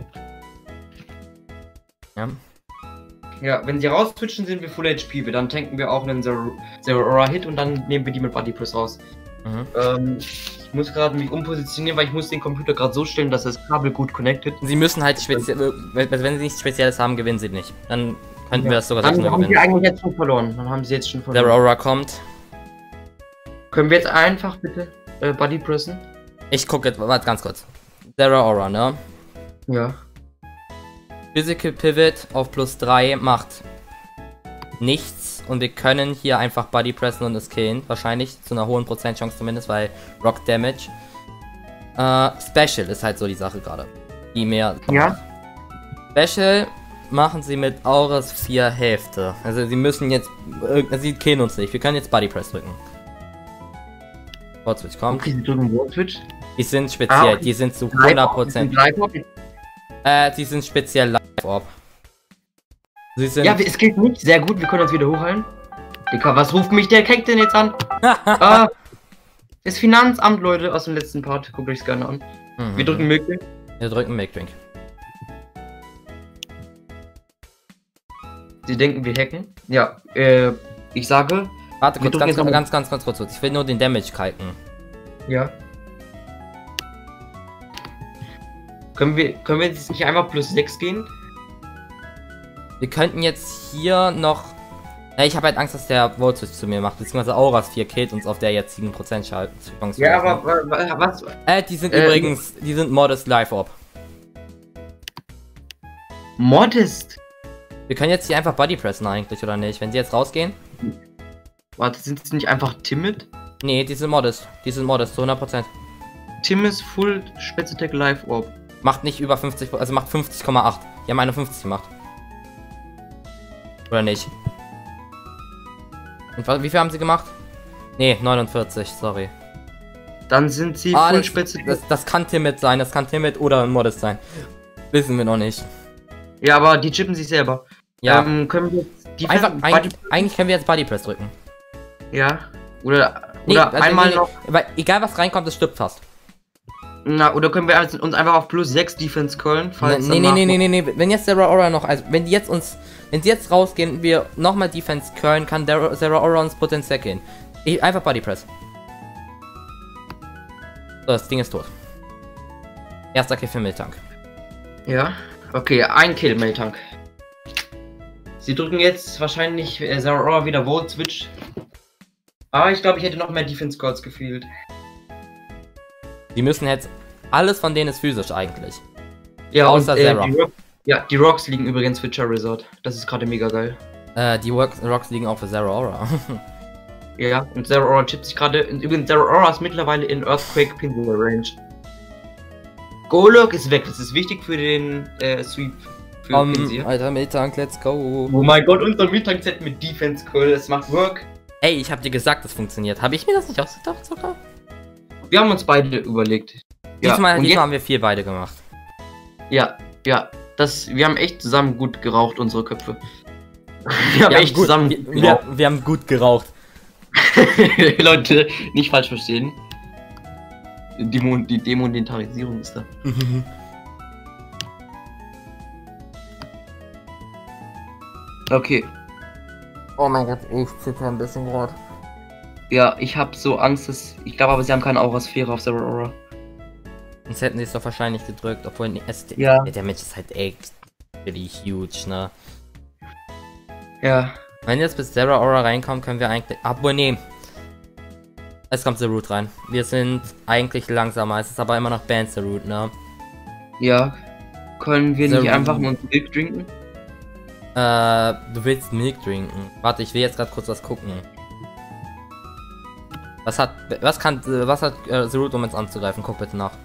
Ja. Ja, wenn sie rausswitchen, sind wir Full H P. Dann tanken wir auch einen Zero Aura Hit und dann nehmen wir die mit Body Press raus. Mhm. Ähm, ich muss gerade mich umpositionieren, weil ich muss den Computer gerade so stellen, dass das Kabel gut connected. Sie müssen halt speziell, wenn sie nichts Spezielles haben, gewinnen sie nicht. Dann könnten ja. wir das sogar Dann haben sie eigentlich jetzt schon verloren. Dann haben sie jetzt schon verloren. Der Aura kommt. Können wir jetzt einfach bitte äh, Body pressen? Ich gucke jetzt, warte ganz kurz. Der Aura, ne? Ja. Physical Pivot auf plus drei macht nichts und wir können hier einfach Body pressen und es killen. Wahrscheinlich zu einer hohen Prozentchance zumindest, weil Rock Damage. Äh, Special ist halt so die Sache gerade. Die mehr. Ja. Special machen sie mit Auras vier Hälfte. Also sie müssen jetzt. Also sie killen uns nicht. Wir können jetzt Body Press drücken. Word Switch kommt. Okay, sie drücken Word Switch. Die sind speziell, ah, okay. Die sind zu hundert Prozent. Äh, die sind speziell live. Life Orb. Sie sind ja, es geht nicht sehr gut, wir können uns wieder hochheilen. Digga, was ruft mich der Keck denn jetzt an? ah, das Finanzamt, Leute, aus dem letzten Part. Guckt euch's gerne an. Mhm. Wir drücken Milk Drink. Wir drücken Milk Drink. Sie denken, wir hacken? Ja, äh, ich sage... Warte kurz, ganz, ganz, ganz, ganz, ganz kurz. Ich will nur den Damage kalken. Ja. Können wir, können wir jetzt nicht einfach plus sechs gehen? Wir könnten jetzt hier noch... Ja, ich habe halt Angst, dass der Voltage zu mir macht, beziehungsweise Auras vier killt uns auf der jetzigen Prozent schalten. Ja, aber was? Äh, die sind äh, übrigens, die sind Modest Life Orb. Modest? Wir können jetzt hier einfach Body pressen eigentlich, oder nicht? Wenn sie jetzt rausgehen? Warte, sind sie nicht einfach timid? Nee, die sind Modest. Die sind Modest, zu hundert Prozent. Timid Full Speziattack Life Orb. Macht nicht über fünfzig, also macht fünfzig Komma acht. Die haben einundfünfzig gemacht. Oder nicht? Und wie viel haben sie gemacht? Nee, neunundvierzig, sorry. Dann sind sie ah, Full Speziattack. Das, das kann Timid sein, das kann Timid oder Modest sein. Wissen wir noch nicht. Ja, aber die chippen sich selber. Ja. Ähm, können wir jetzt die Einfach, eigentlich, eigentlich können wir jetzt Body Press drücken. Ja. Oder, nee, oder also einmal nee, noch. Weil egal was reinkommt, es stirbt fast. Na, oder können wir uns einfach auf plus sechs Defense callen? Falls nee, nee, nee, nee, nee, nee. Wenn jetzt der Aura noch, also wenn die jetzt uns, wenn sie jetzt rausgehen, wir nochmal Defense callen, kann der Zera Aura uns potenziell gehen. Ich, einfach Body Press. So, das Ding ist tot. Erster Kill für Miltank. Ja. Okay, ein Kill, Miltank. Sie drücken jetzt wahrscheinlich äh, Zera Aura wieder Volt Switch. Aber ich glaube, ich hätte noch mehr Defense Calls gefühlt. Die müssen jetzt, alles von denen ist physisch eigentlich. Ja, außer und, äh, Zera. Die Rock, ja, die Rocks liegen übrigens für Charizard. Das ist gerade mega geil. Äh, die Rocks, Rocks liegen auch für Zera Aura. Ja, und Zera Aura chippt sich gerade. Übrigens, Zera Aura ist mittlerweile in Earthquake Pinsel Range. Golurk ist weg, das ist wichtig für den äh, Sweep. Für um, Alter, Miltank, let's go. Oh mein Gott, unser Miltank-Set mit Defense Call, das macht Work. Ey, ich hab dir gesagt, das funktioniert. Habe ich mir das nicht ausgedacht sogar? Wir haben uns beide überlegt. Ja. Diesmal, diesmal haben wir vier beide gemacht. Ja, ja. Das, wir haben echt zusammen gut geraucht, unsere Köpfe. Wir haben wir echt gut, zusammen wir, wir, wir haben gut geraucht. Leute, nicht falsch verstehen. Die, Mon die Demonetarisierung ist da. Okay. Oh mein Gott, ich zitter ein bisschen gerade. Ja, ich hab so Angst, dass... Ich glaube aber, sie haben keine Aura-Sphäre auf Zera Aura. Sonst hätten sie es doch wahrscheinlich gedrückt, obwohl... Es, ja. Der Match ist halt echt really huge, ne? Ja. Wenn jetzt bis Zera Aura reinkommt, können wir eigentlich... Obwohl, nee. Es kommt The Root rein. Wir sind eigentlich langsamer, es ist aber immer noch Band The Root, ne? Ja. Können wir The nicht Root. einfach nur Milk trinken? Äh, du willst Milk trinken. Warte, ich will jetzt gerade kurz was gucken. Was hat, was kann, was hat äh, The Root, um uns anzugreifen? Guck bitte nach.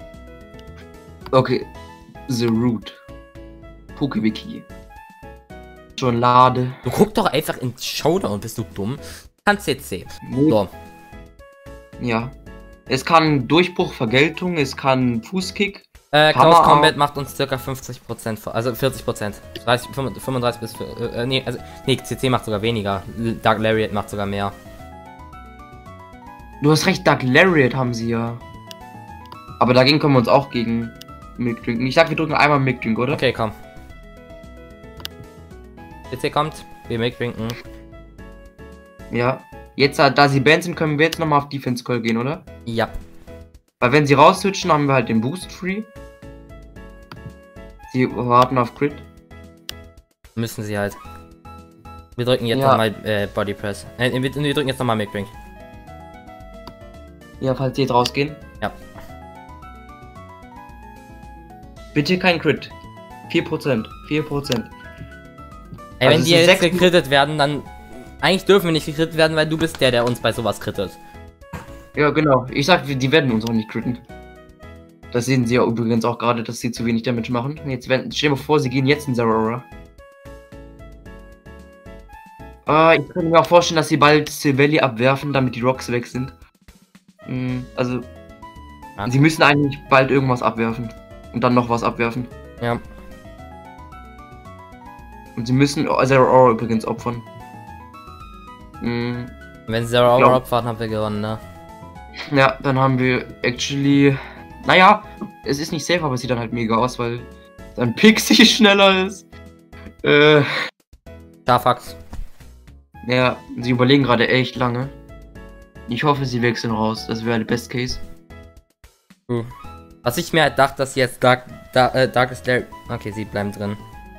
Okay. The Root. Pokewiki. Schon lade. Du guck doch einfach in Showdown, bist du dumm? Kannst jetzt sehen. So. Ja. Es kann Durchbruch, Vergeltung, es kann Fußkick. Äh, Close Combat macht uns ca. fünfzig Prozent, also vierzig Prozent. dreißig, fünfunddreißig bis, äh, nee, also, nee, C C macht sogar weniger. Dark Lariat macht sogar mehr. Du hast recht, Dark Lariat haben sie ja. Aber dagegen können wir uns auch gegen Milk trinken. Ich sag, wir drücken einmal Milk Drink, oder? Okay, komm. C C kommt, wir Milk trinken. Ja. Jetzt, da sie banned sind, können wir jetzt nochmal auf Defense Call gehen, oder? Ja. Weil wenn sie rausswitchen, haben wir halt den Boost free. Sie warten auf Crit. Müssen sie halt. Wir drücken jetzt ja. nochmal äh, Body Press. Äh, wir, wir drücken jetzt nochmal Milk Drink. Ja, falls sie jetzt rausgehen. Ja. Bitte kein Crit. vier Prozent. vier Prozent. Ey, also wenn die jetzt gekrittet werden, dann... Eigentlich dürfen wir nicht gekrittet werden, weil du bist der, der uns bei sowas krittet. Ja, genau. Ich sag, die werden uns auch nicht critten. Das sehen sie ja übrigens auch gerade, dass sie zu wenig Damage machen. Jetzt werden, stell dir mal vor, sie gehen jetzt in Zera Aura. Äh, ich könnte mir auch vorstellen, dass sie bald Silvelli abwerfen, damit die Rocks weg sind. Mhm, also, ja. Sie müssen eigentlich bald irgendwas abwerfen. Und dann noch was abwerfen. Ja. Und sie müssen Zero Aura übrigens opfern. Mhm. Wenn sie Zero Aura opfern, haben wir gewonnen, ne? Ja, dann haben wir actually... Naja, es ist nicht safe, aber es sieht dann halt mega aus, weil dann Pixie schneller ist. Äh... Starfax. Ja, sie überlegen gerade echt lange. Ich hoffe, sie wechseln raus. Das wäre der Best Case. Hm. Was ich mir halt dachte, dass jetzt Dark, Dark, äh, Darkest Lair... Okay, sie bleiben drin.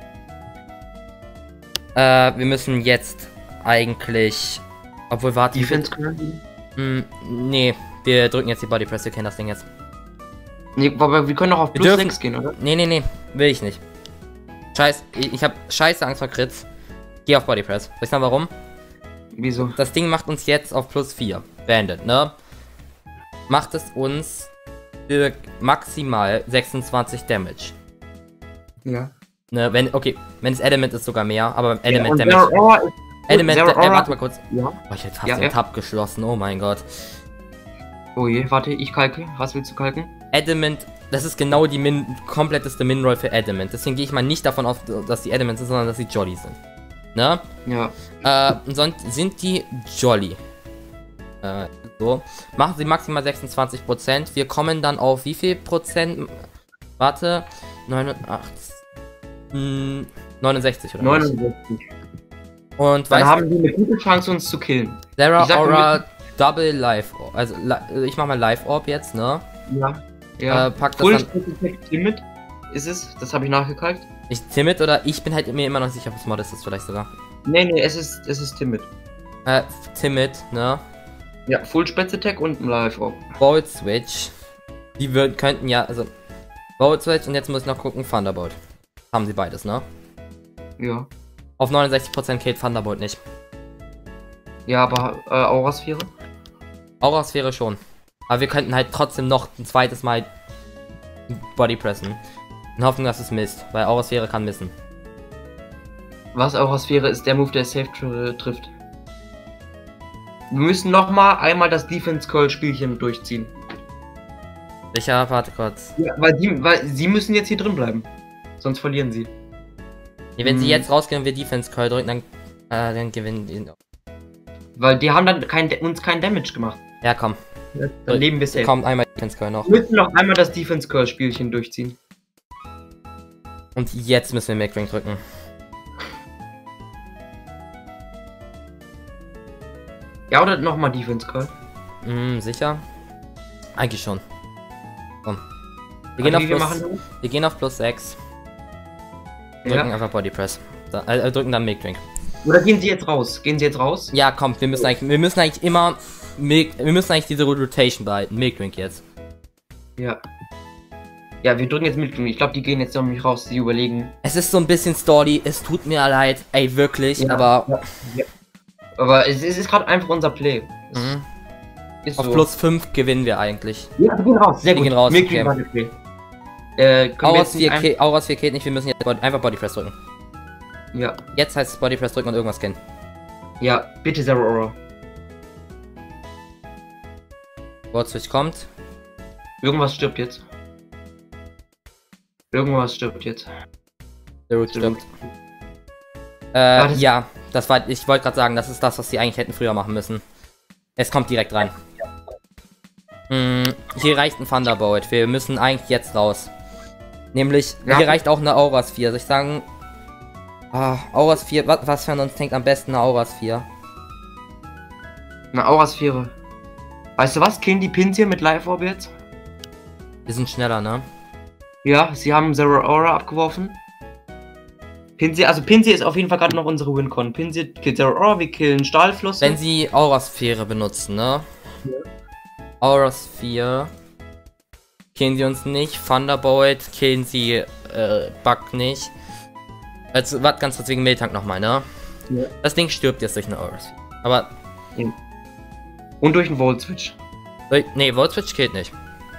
Äh, wir müssen jetzt eigentlich... Obwohl, warte... Defense hm, nee, wir drücken jetzt die Body Press, wir kennen das Ding jetzt. Nee, aber wir können doch auf plus sechs gehen, oder? Nee, nee, nee, will ich nicht. Scheiß, ich, ich hab scheiße Angst vor Crits. Geh auf Body Press. Soll ich sagen warum? Wieso? Das Ding macht uns jetzt auf plus vier. Beendet, ne? Macht es uns für maximal sechsundzwanzig Damage. Ja. Ne, wenn, okay, wenn es Element ist sogar mehr, aber beim Element ja, Damage. Zero Aura Element, Zero Aura äh, warte mal kurz. Ja. Oh, ich hätte fast ja, den ja. Tab geschlossen, oh mein Gott. Oh je, warte, ich kalke. Was willst du kalken? Adamant, das ist genau die min kompletteste Min-Roll für Adamant. Deswegen gehe ich mal nicht davon aus, dass die Adamant sind, sondern dass sie Jolly sind. Ne? Ja. Äh, sonst sind die Jolly. Äh, so. Machen sie maximal sechsundzwanzig Prozent. Wir kommen dann auf wie viel Prozent? Warte. neunundachtzig. Mh, neunundsechzig oder neunundsechzig. Und dann haben die eine gute Chance, uns zu killen. Zero Aura Double Life Orb. Also, ich mach mal Life Orb jetzt, ne? Ja. Ja. Äh, pack das Full dann. Timid ist es? Das habe ich nachgekalkt. Ich Timid oder ich bin halt mir immer noch sicher, was Mod ist das vielleicht sogar. Nee, nee, es ist, es ist Timid. Äh, Timid, ne? Ja, Full Spätz Attack und ein Life Orb. Bolt Switch. Die würden, könnten ja, also Bolt Switch und jetzt muss ich noch gucken, Thunderbolt. Haben sie beides, ne? Ja. Auf neunundsechzig Prozent killt Thunderbolt nicht. Ja, aber äh, Aurasphäre? Aurasphäre schon. Aber wir könnten halt trotzdem noch ein zweites Mal Body pressen. In Hoffnung, dass es misst, weil Aurasphäre kann missen. Was Aurasphäre ist der Move, der safe tr trifft. Wir müssen noch mal einmal das Defense Curl Spielchen durchziehen. Sicher, warte kurz. Ja, weil, die, weil sie müssen jetzt hier drin bleiben. Sonst verlieren sie. Ja, wenn hm. sie jetzt rausgehen und wir Defense Curl drücken, dann, äh, dann gewinnen die. Weil die haben dann kein, uns kein Damage gemacht. Ja, komm. Ja, dann leben wir safe. Kommt einmal Defense Curl noch. Wir müssen noch einmal das Defense Curl Spielchen durchziehen. Und jetzt müssen wir Make Ring drücken. Ja, oder nochmal Defense Curl? Hm, sicher? Eigentlich schon. Komm. Wir, Also gehen, auf wir, plus, wir gehen auf plus sechs. Drücken ja. einfach Body Press. Da, äh, drücken dann Make Drink. Oder gehen sie jetzt raus? Gehen sie jetzt raus? Ja, komm, wir müssen eigentlich, wir müssen eigentlich immer, Milk, wir müssen eigentlich diese Rotation behalten. Milk Drink jetzt. Ja. Ja, wir drücken jetzt Milk Drink. Ich glaube, die gehen jetzt noch nicht raus. Sie überlegen. Es ist so ein bisschen Story. Es tut mir leid, ey, wirklich. Ja, aber. Ja, ja. Aber es, es ist gerade einfach unser Play. Mhm. Ist auf so. plus fünf gewinnen wir eigentlich. Ja, wir gehen raus. Sehr wir gut. gehen raus. Milk Okay. Drink Play. Äh, Auras vier geht nicht. Wir müssen jetzt Body, einfach Body Press drücken. Ja. Jetzt heißt es Body Press drücken und irgendwas scannen. Ja, bitte Zero Aura. Board Switch kommt. Irgendwas stirbt jetzt. Irgendwas stirbt jetzt. Der Root stirbt. Äh, das ja, das war, ich wollte gerade sagen, das ist das, was sie eigentlich hätten früher machen müssen. Es kommt direkt rein. Hm, hier reicht ein Thunderbolt. Wir müssen eigentlich jetzt raus. Nämlich, ja. Hier reicht auch eine Aurasphäre. Soll ich sagen, ah, Aurasphäre, was, was von uns denkt am besten eine Aurasphäre? Eine Aurasphäre. Weißt du was? Killen die Pins hier mit Life Orb jetzt? Wir sind schneller, ne? Ja, sie haben Zero Aura abgeworfen. Pinsir, also Pinsir ist auf jeden Fall gerade noch unsere Wincon. Pinsir killt Zero Aura, wir killen Stahlflosse. Wenn sie Aurasphäre benutzen, ne? Ja. Aurasphäre. Killen sie uns nicht. Thunderbolt killen sie äh, Bug nicht. Also, warte ganz kurz wegen Miltank nochmal, ne? Ja. Das Ding stirbt jetzt durch eine Aurasphäre. Aber. Ja. Und durch einen Volt Switch. Ne, Volt Switch killt nicht.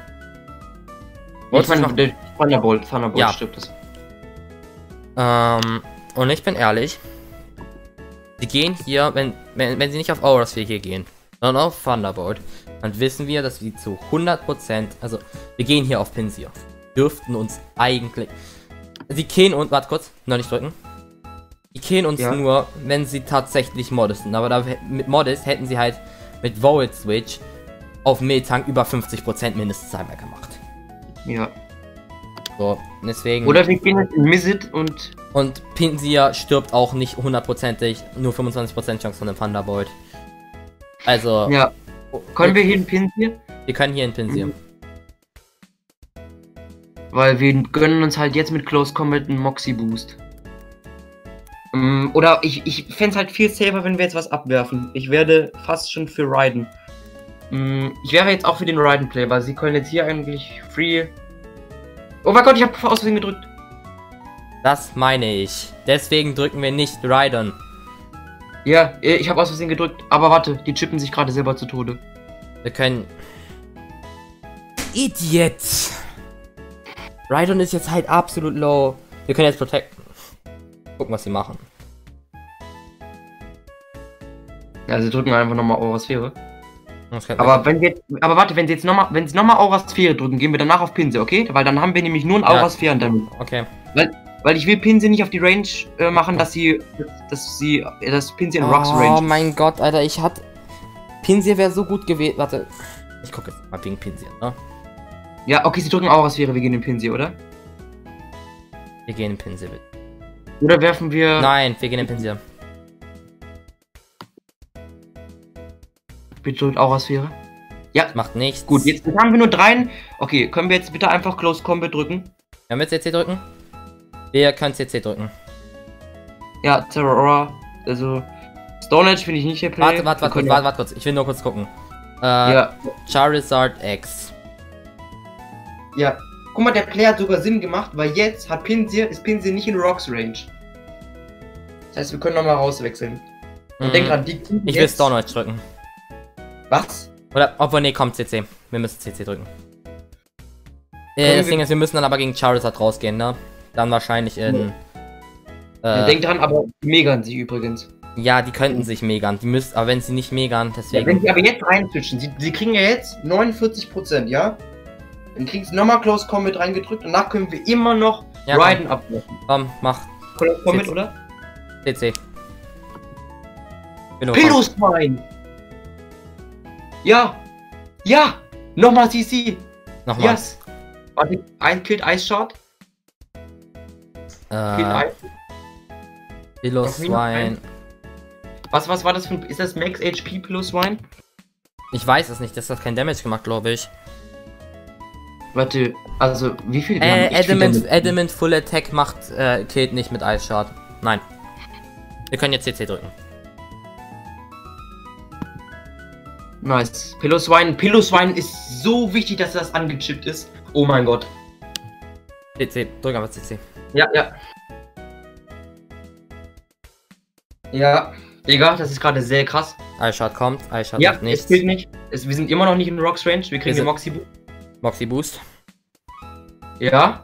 Ich meine, der Thunderbolt, Thunderbolt ja. stirbt es. Ähm, und ich bin ehrlich. Sie gehen hier, wenn, wenn, wenn sie nicht auf Aurasphäre hier gehen, sondern auf Thunderbolt, dann wissen wir, dass wir zu hundert Prozent, also wir gehen hier auf Pinsir. Dürften uns eigentlich. Sie killen und, warte kurz, noch nicht drücken. Die killen uns ja. nur, wenn sie tatsächlich moddesten. Aber da, mit Modest hätten sie halt mit Volt Switch auf Miltank über fünfzig Prozent mindestens einmal gemacht. Ja. So, deswegen... Oder wir gehen jetzt in Mizzet und... Und Pinsir stirbt auch nicht hundertprozentig, nur fünfundzwanzig Prozent Chance von dem Thunderbolt. Also... Ja. Können wir hier in Pinsir? Wir können hier in Pinsir. Mhm. Weil wir gönnen uns halt jetzt mit Close Combat einen Moxie Boost. Um, oder ich, ich fände es halt viel safer, wenn wir jetzt was abwerfen. Ich werde fast schon für Raiden. Um, ich wäre jetzt auch für den Raiden-Play, weil sie können jetzt hier eigentlich free... Oh mein Gott, ich habe aus Versehen gedrückt. Das meine ich. Deswegen drücken wir nicht Raiden. Ja, ich habe aus Versehen gedrückt. Aber warte, die chippen sich gerade selber zu Tode. Wir können... Idiot! Raiden ist jetzt halt absolut low. Wir können jetzt protecten. Gucken, was sie machen. Ja, sie drücken einfach nochmal Aurasphäre. Aber wenn wir jetzt, aber warte, wenn sie jetzt nochmal, wenn sie nochmal Aurasphäre drücken, gehen wir danach auf Pinsir, okay? Weil dann haben wir nämlich nur ein Aurasphären ja. damit. Okay. Weil, weil ich will Pinsir nicht auf die Range äh, machen, dass sie, dass sie, das Pinsir in Rocks Range. Oh mein Gott, Alter, ich hatte, Pinsir wäre so gut gewählt. Warte, ich gucke jetzt mal wegen Pinsir, ne? Ja, okay, sie drücken Aurasphäre, wir gehen in Pinsir, oder? Wir gehen in Pinsir, bitte. Oder werfen wir... Nein, wir gehen in Pinsir. Bitte drückt Aurasphäre. Ja. Macht nichts. Gut, jetzt haben wir nur dreien. Okay, können wir jetzt bitte einfach Close Combat drücken? Können wir C C drücken? Wir können C C drücken. Ja, Terror. Also, Stone Edge finde ich nicht der Play. Warte, warte, warte, warte, warte, warte kurz. Ich will nur kurz gucken. Äh, ja. Charizard X. Ja. Guck mal, der Play hat sogar Sinn gemacht, weil jetzt hat Pinsir, ist Pinsir nicht in Rocks Range. Das heißt, wir können nochmal rauswechseln. Und mhm. denk dran, die Ich will Stone Edge drücken. Was? Oder, obwohl, nee, komm, C C. Wir müssen C C drücken. Äh, das Ding ist, wir müssen dann aber gegen Charizard rausgehen, ne? Dann wahrscheinlich in... Ja. Äh, Denk dran, aber die megern sie übrigens. Ja, die könnten sich megern. Die müssen, aber wenn sie nicht megern, deswegen... Ja, wenn sie aber jetzt reinswitchen, sie, sie kriegen ja jetzt neunundvierzig Prozent, ja? Dann kriegen sie nochmal Close Combat reingedrückt und danach können wir immer noch ja, Raiden abwerfen. Komm, mach. Close Combat, oder? C C. Pillow-Swine! Ja! Ja! Nochmal C C! Nochmal. Yes! Warte, ein Killt Ice Shot. Äh. Pillow-Swine. Was, was war das für ein. Ist das Max H P Pillow-Swine? Ich weiß es nicht, das hat kein Damage gemacht, glaube ich. Warte, also wie viel? Äh, Adamant, Adamant Full Attack macht, äh, killt nicht mit Ice Shard. Nein. Wir können jetzt C C drücken. Nice. Pillow-Swine. Pillow-Swine ist so wichtig, dass das angechippt ist. Oh mein Gott. C C, drück einfach C C. Ja, ja. Ja, Digga, das ist gerade sehr krass. Ice Shard kommt, Ice Shard ja, nicht. Es gilt nicht. Es, wir sind immer noch nicht in Rocks Range. Wir kriegen den Moxie Boost. Moxie Boost. Ja.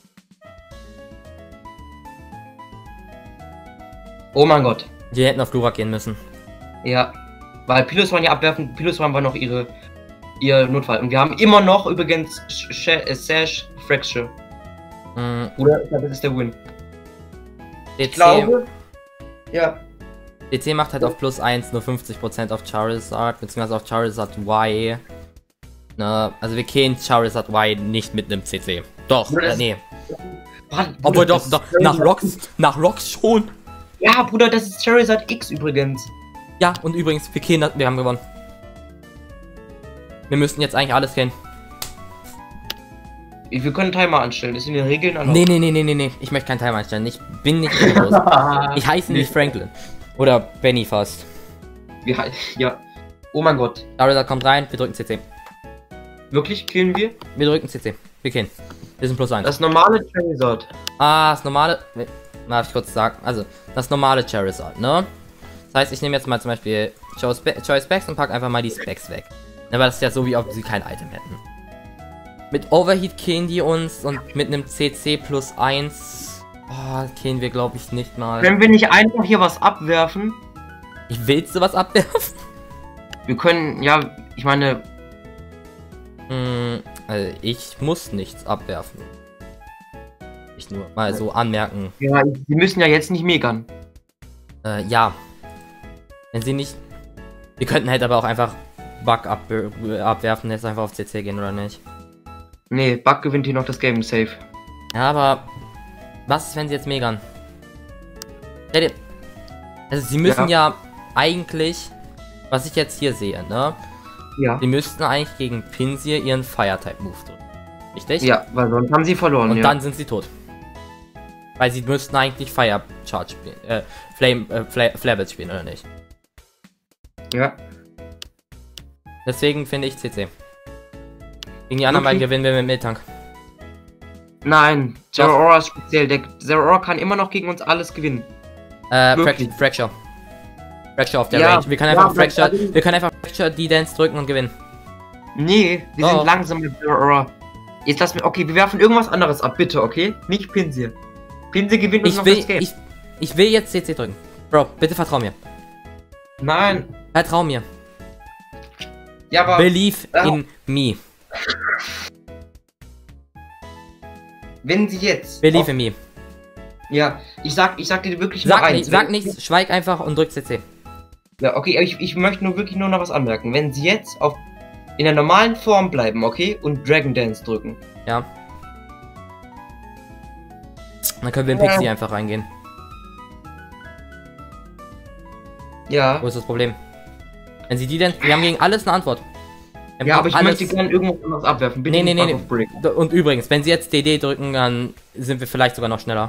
Oh mein Gott. Die hätten auf Glurak gehen müssen. Ja. Weil Pillow-Swine ja abwerfen. Pillow-Swine war noch ihre ihr Notfall. Und wir haben immer noch übrigens Sash Fracture. Mhm. Oder ich glaube, das ist der Win. D C, ich glaube. Ja. D C macht halt auf plus eins nur fünfzig Prozent auf Charizard, beziehungsweise auf Charizard Y. Ne, also wir kennen Charizard Y nicht mit einem C C. Doch, Bruder, äh, nee. Bruder, obwohl doch, doch nach Rocks, nach Rocks schon. Ja, Bruder, das ist Charizard X übrigens. Ja, und übrigens, wir kennen, wir haben gewonnen. Wir müssten jetzt eigentlich alles kennen. Wir können Timer anstellen, das sind die Regeln erlaubt. Nee, nee, nee, nee, nee, nee, ich möchte keinen Timer anstellen. Ich bin nicht groß. Ich heiße nicht Franklin. Oder Benny fast. Wir, ja. Oh mein Gott. Charizard kommt rein, wir drücken C C. Wirklich? Killen wir? Wir drücken C C. Wir killen. Wir sind plus eins. Das normale Charizard. Ah, das normale... Darf ich kurz sagen? Also, das normale Charizard, ne? Das heißt, ich nehme jetzt mal zum Beispiel Choice, Choice Specs und pack einfach mal die Specs weg. Aber das ist ja so, wie ob sie kein Item hätten. Mit Overheat killen die uns und mit einem C C plus eins... Oh, killen wir, glaube ich, nicht mal. Können wir nicht einfach hier was abwerfen? Ich willst du was abwerfen? Wir können, ja, ich meine... Hm, also ich muss nichts abwerfen. Ich nur mal so anmerken. Ja, sie müssen ja jetzt nicht megern. Äh, ja. Wenn sie nicht... Wir könnten halt aber auch einfach Bug ab abwerfen, jetzt einfach auf C C gehen, oder nicht? Nee, Bug gewinnt hier noch das Game safe. Ja, aber... Was ist, wenn sie jetzt Megan? Also sie müssen ja, ja eigentlich... Was ich jetzt hier sehe, ne? Ja. Sie müssten eigentlich gegen Pinsir ihren Fire-Type-Move drücken. Richtig? Ja, weil sonst haben sie verloren, Und ja. dann sind sie tot. Weil sie müssten eigentlich Fire Charge spielen, äh, Flame, äh, Fla Flabit spielen, oder nicht? Ja. Deswegen finde ich C C. Gegen die anderen beiden gewinnen wir mit Miltank. Nein, Zero Aura ist speziell. Der Zero Aura kann immer noch gegen uns alles gewinnen. Äh, Fracture, Fracture. Fracture auf der ja, Range. Wir können einfach ja, Fracture, wir können einfach Fracture die Dance drücken und gewinnen. Nee, wir oh. sind langsam mit Zero Aura. Jetzt lass mir, okay, wir werfen irgendwas anderes ab, bitte, okay? Nicht Pinsir. Pinsir gewinnt uns ich noch will, das Game. Ich, ich will jetzt C C drücken. Bro, bitte vertrau mir. Nein. Vertrau mir. Ja, aber... Believe äh, in me. Wenn sie jetzt... Believe auf, in me. Ja, ich sag, ich sag dir wirklich sag nur eins. Nicht, sag nichts, schweig einfach und drück C C. Ja, okay, ich, ich möchte nur wirklich nur noch was anmerken. Wenn sie jetzt auf in der normalen Form bleiben, okay, und Dragon Dance drücken. Ja. Dann können wir in Pixie ja. einfach reingehen. Ja. Wo ist das Problem? Wenn sie die denn... Wir haben gegen alles eine Antwort. Ja, aber ich alles... möchte gerne irgendwas anderes abwerfen. Bitte nee, nee, nee, nee. Und übrigens, wenn sie jetzt D D drücken, dann sind wir vielleicht sogar noch schneller.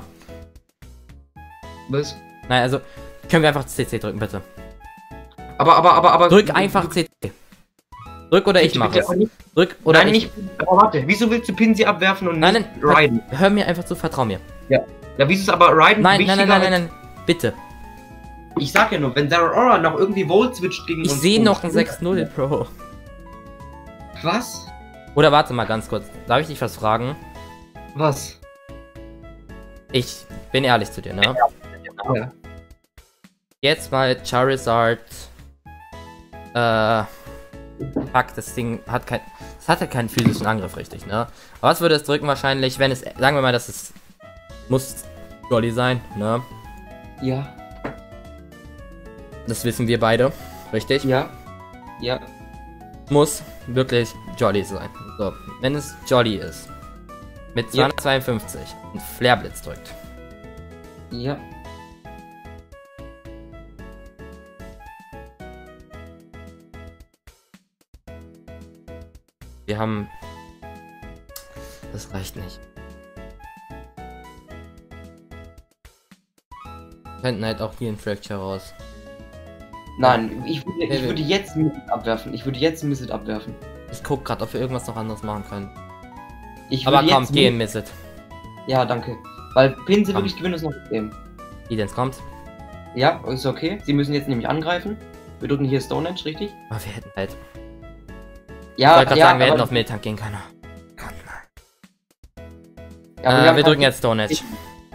Was? Nein, also... Können wir einfach C C drücken, bitte. Aber, aber, aber, aber... Drück einfach C C. Drück oder ich mache es. Drück oder nein, ich... nicht... Aber warte, wieso willst du Pinsir abwerfen und nein, nicht nein, Raiden? Hör mir einfach zu, vertrau mir. Ja. Ja, wieso ist aber Raiden nein, nein, nein, nein, nein, nein, bitte. Ich sag ja nur, wenn Zero Aura noch irgendwie Volt switcht gegen ich uns... Ich sehe noch ein sechs null, Bro. Was? Oder warte mal ganz kurz. Darf ich dich was fragen? Was? Ich bin ehrlich zu dir, ne? Ja. Jetzt mal Charizard... Äh... Fuck, das Ding hat kein... Es hatte keinen physischen Angriff, richtig, ne? Aber was würde es drücken wahrscheinlich, wenn es... Sagen wir mal, dass es... Muss... Jolly sein, ne? Ja. Das wissen wir beide, richtig? Ja. Ja. Muss wirklich Jolly sein. So, wenn es Jolly ist. Mit zweihundertzweiundfünfzig ja. und Flareblitz drückt. Ja. Wir haben... Das reicht nicht. Wir könnten halt auch hier einen Fracture raus. Nein, ich würde, ich würde jetzt Misset abwerfen. Ich würde jetzt Misset abwerfen. Ich guck gerade, ob wir irgendwas noch anderes machen können. Ich Aber komm, geh in Misset. Ja, danke. Weil Pinsir wirklich gewinnt uns noch das Game. Die denn kommt? Ja, ist okay. Sie müssen jetzt nämlich angreifen. Wir drücken hier Stone Edge, richtig? Aber wir hätten halt... Ja, ich wollte gerade ja, sagen, wir hätten auf Miltank gehen können. Gott, nein. Ja, äh, wir, wir drücken jetzt Stone Edge.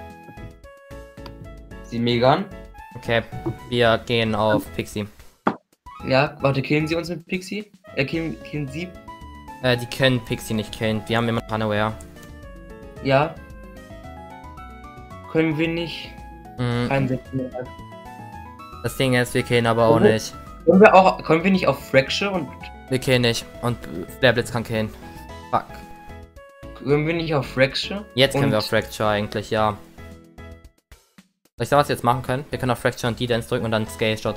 Sie Megan. Okay, wir gehen auf Pixie. Ja, warte, killen sie uns mit Pixie? Äh, killen, killen sie? Äh, die können Pixie nicht killen. Wir haben immer Unaware. Ja. Können wir nicht. Mhm. Reinsetzen. Das Ding ist, wir killen aber auch können nicht. Können wir auch, können wir nicht auf Fracture und... Wir killen nicht. Und Flareblitz kann killen. Fuck. Können wir nicht auf Fracture? Jetzt können wir auf Fracture eigentlich, ja. Soll ich da was jetzt machen können? Wir können auf Fracture und D-Dance drücken und dann Scale Shot.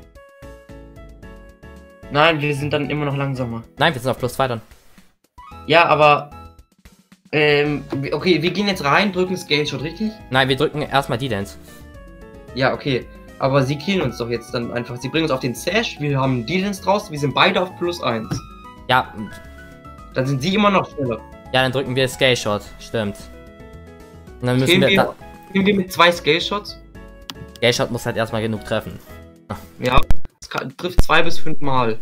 Nein, wir sind dann immer noch langsamer. Nein, wir sind auf plus zwei dann. Ja, aber... Ähm, okay, wir gehen jetzt rein, drücken Scale Shot, richtig? Nein, wir drücken erstmal D-Dance. Ja, okay. Aber sie killen uns doch jetzt dann einfach. Sie bringen uns auf den Sash, wir haben D-Dance draus, wir sind beide auf plus eins. Ja. Dann sind sie immer noch schneller. Ja, dann drücken wir Scale Shot, stimmt. Und dann müssen killen wir... wir, da killen wir mit zwei Scale Shots? Scale Shot muss halt erstmal genug treffen. Ja, es kann, trifft zwei bis fünf Mal.